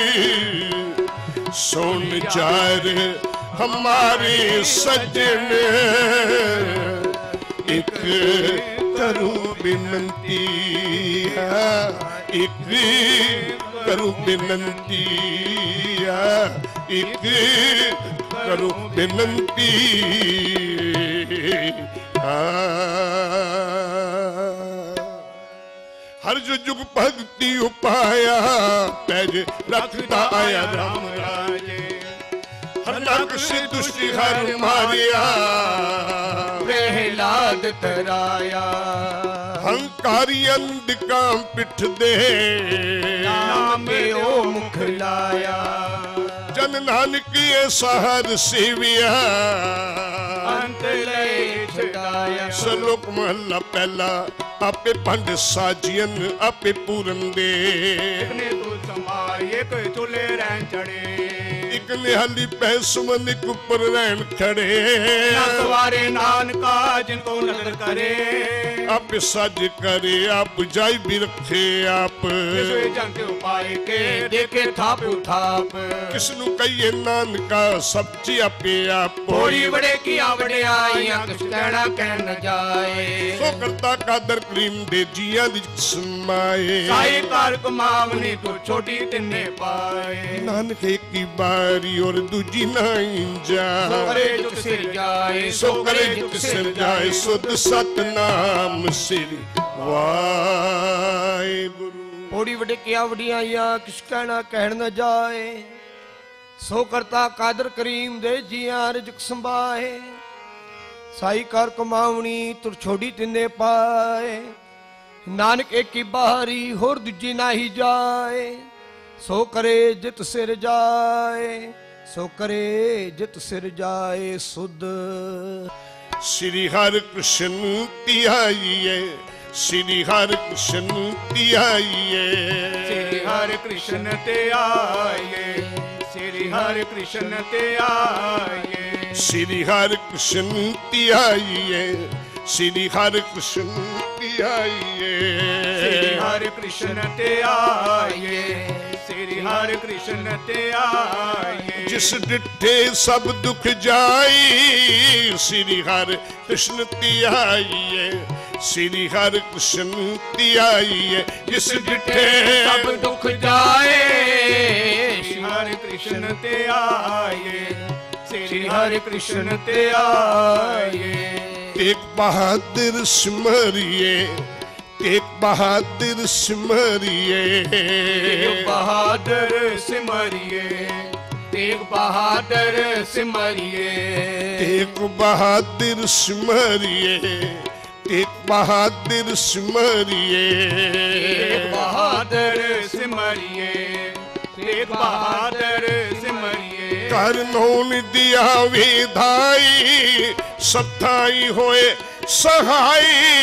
सुन चार हमारी सजनी, एक करूं बिनती, एक करूं बिनती, एक करूं बिनती। हर जो जुग भक्ति उपाया पैज रखता आया राम राजे, हर नाक से दुष्ट हर मारिया प्रहलाद तराया। हंकारी अंधिका पिठ दे नाम ओ मुख लाया, जन नानक ये सहर सेविया अंत ले छुड़ाया। सलोक महला पहला आपे पंड साजियन आपे पूरन दे, ने तू समाये कोई चुले रहन चढ़े, एक निहाली पैसमन एक ऊपर रहन खड़े। ना सवारे नानका जिनको नजर करे, आप सज करे आप जाई भी रखे आप, किसवे जंग उपाय के देखे थाप थाप। किसनु कहिए नानका सब्जी आपे आप, थोड़ी बड़े किया बड़े आइया कुछ कहना कह न जाए। सो करता कादर करीम दे जिया दी समाए, साई कार कमावनी तो छोटी तिन्ने पाए। नानक की बारी और दूजी नहीं जा, सो करे जुग सिर जाए, सो करे जुग सिर जाए। सुध सतनाम श्री वाहिगुरु। थोड़ी बड़े किया बड़ी आइया कुछ कहना कह न जाए। सो करता कादर करीम दे जिया रिजक संभाए। साई कार कमावनी तुर छोड़ी तिन्ने पाए। नानक एक की बारी होर दूजी ना ही जाए। सो करे जित सिर जाए, सो करे जित सिर जाए सुध। श्री हरि कृष्ण तिहाइये, श्री हरि कृष्ण तिहाइये, श्री हरे कृष्ण ते आए, श्री हरे कृष्ण ते आए। श्री हरि कृष्ण तिहाइये, श्री हरि कृष्ण तिहाइये, श्री हरे कृष्ण ते आए, श्री हरे कृष्ण ते आए। जिस डिठे सब दुख जाई, श्री हरि कृष्ण तिहाइये, श्री हरि कृष्ण तिहाइये। जिस डिठे सब दुख जाए, श्री हरे कृष्ण ते आए, श्री हरे कृष्ण ते आए। एक बहादुर सिमरिए, एक बहादुर सिमरिए, एक बहादुर सिमरिए, एक बहादुर सिमरिए, एक बहादुर सिमरिए, एक बहादुर सिमरिए, एक बहादुर सिमरिए, एक बहादुर सिमरिए। करनौन दिया विधाई सत्ताई होए सहाय।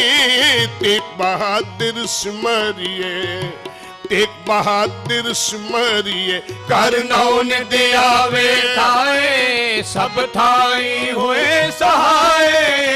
एक बहादुर सिमरिए, एक बहादुर सिमरिए। करनौन दिया वेठाए सब थाई हुए सहाय।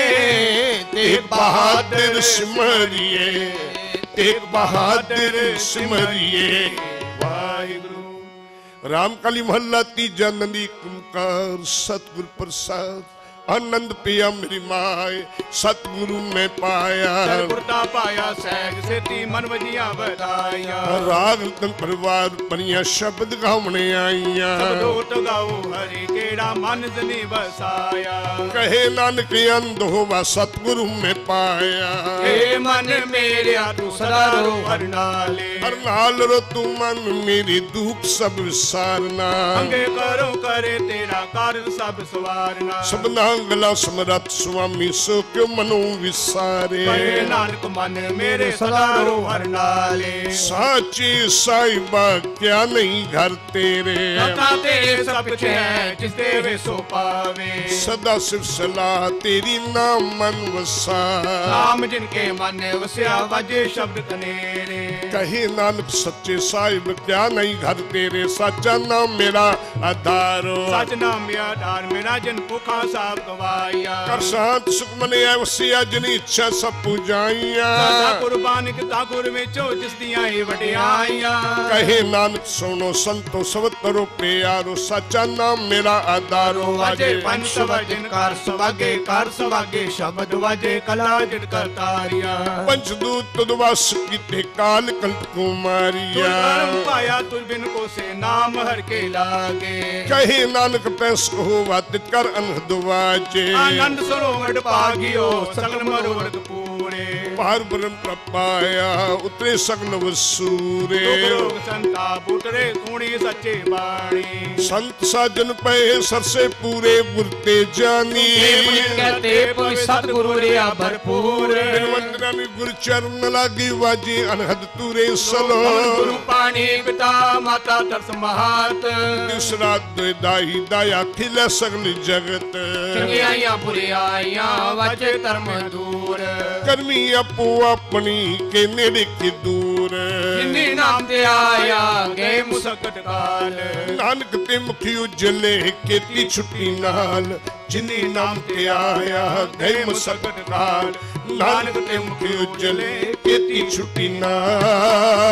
एक बहादुर सिमरिए, एक बहादुर सिमरिए। वाहिगुरु। रामकली महला तीजा नंदी कुमकार सतगुरु प्रसाद आनंद पिया मेरी माए सतगुरु में पाया। कुर्ता पाया सहज सेती मन वजिया बताया। राग तन परिवार बनिया शब्द गावने आईया। शब्दों तो गाओ हरि केड़ा मन जनी बसाया। कहे नानक अंध होवा सतगुरु में पाया। हे मन मेरे तू सदा रो हर नाले। हर नाल रो तू मन मेरी दुख सब विसारना। अंगे करो करे तेरा कार्य सब सवारना। सबना गला समरथ स्वामी सो क्यों मनो विसारे। कहे नानक मन मेरे सदा रो हर नाले। साची साहिबा क्या नहीं घर तेरे। सदा तेरे सब कुछ है जिस देवे सो पावे। सदा सिर्फ सलाह तेरी नाम मन वसा। नाम जिनके मन वस्या बाजे शब्द कनेरे। कहे नानक सच्चे साहिब क्या नहीं घर तेरे। सच्चा नाम मेरा आधारो। सच नाम मेरा आधार मेरा जिन भूखा सा ਕਵਾਇਆ ਕਰ ਸ਼ਾਂਤ ਸੁਖ ਮਨਿਆ ਵਸਿਆ ਜਿਨੀ ਇੱਛਾ ਸਭ ਪੁਜਾਈਆਂ ਸਦਾ ਕੁਰਬਾਨ ਕੀਤਾ ਗੁਰ ਵਿੱਚੋਂ ਜਿਸ ਦੀਆਂ ਇਹ ਵਡਿਆਈਆਂ ਕਹੇ ਨਾਨਕ ਸੁਣੋ ਸੰਤੋ ਸਵਤਰੋ ਪਿਆਰੋ ਸੱਚਾ ਨਾਮ ਮੇਰਾ ਆਧਾਰੋ ਵਾਜੇ ਪੰਜ ਸਵਜਨ ਕਰ ਸੁਭਾਗੇ ਕਰ ਸੁਭਾਗੇ ਸ਼ਬਦ ਵਾਜੇ ਕਲਾ ਜਿਤ ਕਰਤਾਰੀਆ ਪੰਚ ਦੂਤ ਤੁਧ ਵਸ ਕੀਤੇ ਕਾਲ ਕੰਟ ਕੁਮਾਰੀਆ ਤੁਰ ਪਾਇਆ ਤੁਰ ਬਿਨ ਕੋ ਸੇ ਨਾਮ ਹਰ ਕੇ ਲਾਗੇ ਕਹੇ ਨਾਨਕ ਪੈਸ ਕੋ ਵਾਤਿਤ ਕਰ ਅਨਹਦ ਵਾਜੇ ਆਨੰਦ ਸਰੋਵਰ ਭਾਗਿਓ ਸਗਲ ਮਰੋਰਤ ਪੂਰੇ ਪਾਰ ਬ੍ਰਹਮ ਪ੍ਰਪਾਇਆ ਉਤਰੇ ਸਗਲ ਵਸੂਰੇ ਲੋਕ ਸੰਤਾ ਬੁਟਰੇ ਕੂਣੀ ਸੱਚੇ ਬਾਣੀ ਸੰਤ ਸਾਜਨ ਪਏ ਸਰਸੇ ਪੂਰੇ ਗੁਰਤੇ ਜਾਨੀ ਕਹਤੇ ਪਵਿ ਸਤਿਗੁਰੂ ਰਿਆ ਭਰਪੂਰ ਬਿਨਵੰਦਨਾ ਮੀ ਗੁਰ ਚਰਨ ਲਾਗੀ ਵਾਜੀ ਅਨਹਦ ਤੂਰੇ ਸਲੋ ਗੁਰੂ ਪਾਣੀ ਪਿਤਾ ਮਾਤਾ ਤਰਸ ਮਹਾਤ ਦੂਸਰਾ ਦਾਈ ਦਇਆ ਖਿਲੇ ਸਗਲ ਜਗਤ ਚੰਗਿਆਈਆਂ ਬੁਰਿਆਈਆਂ ਵਾਜੇ ਧਰਮ ਦੂਰ ਕਰਮੀ ਆਪੋ ਆਪਣੀ ਕੇ ਨੇੜੇ ਕੀ ਦੂਰ ਜਿਨੀ ਨਾਮ ਤੇ ਆਇਆ ਗਏ ਮੁਸਕਟ ਕਾਲ ਨਾਨਕ ਤੇ ਮੁਖੀ ਉਜਲੇ ਕੀਤੀ ਛੁੱਟੀ ਨਾਲ ਜਿਨੀ ਨਾਮ ਤੇ ਆਇਆ ਗਏ ਮੁਸਕਟ ਕਾਲ ਨਾਨਕ ਤੇ ਮੁਖੀ ਉਜਲੇ ਕੀਤੀ ਛੁੱਟੀ ਨਾਲ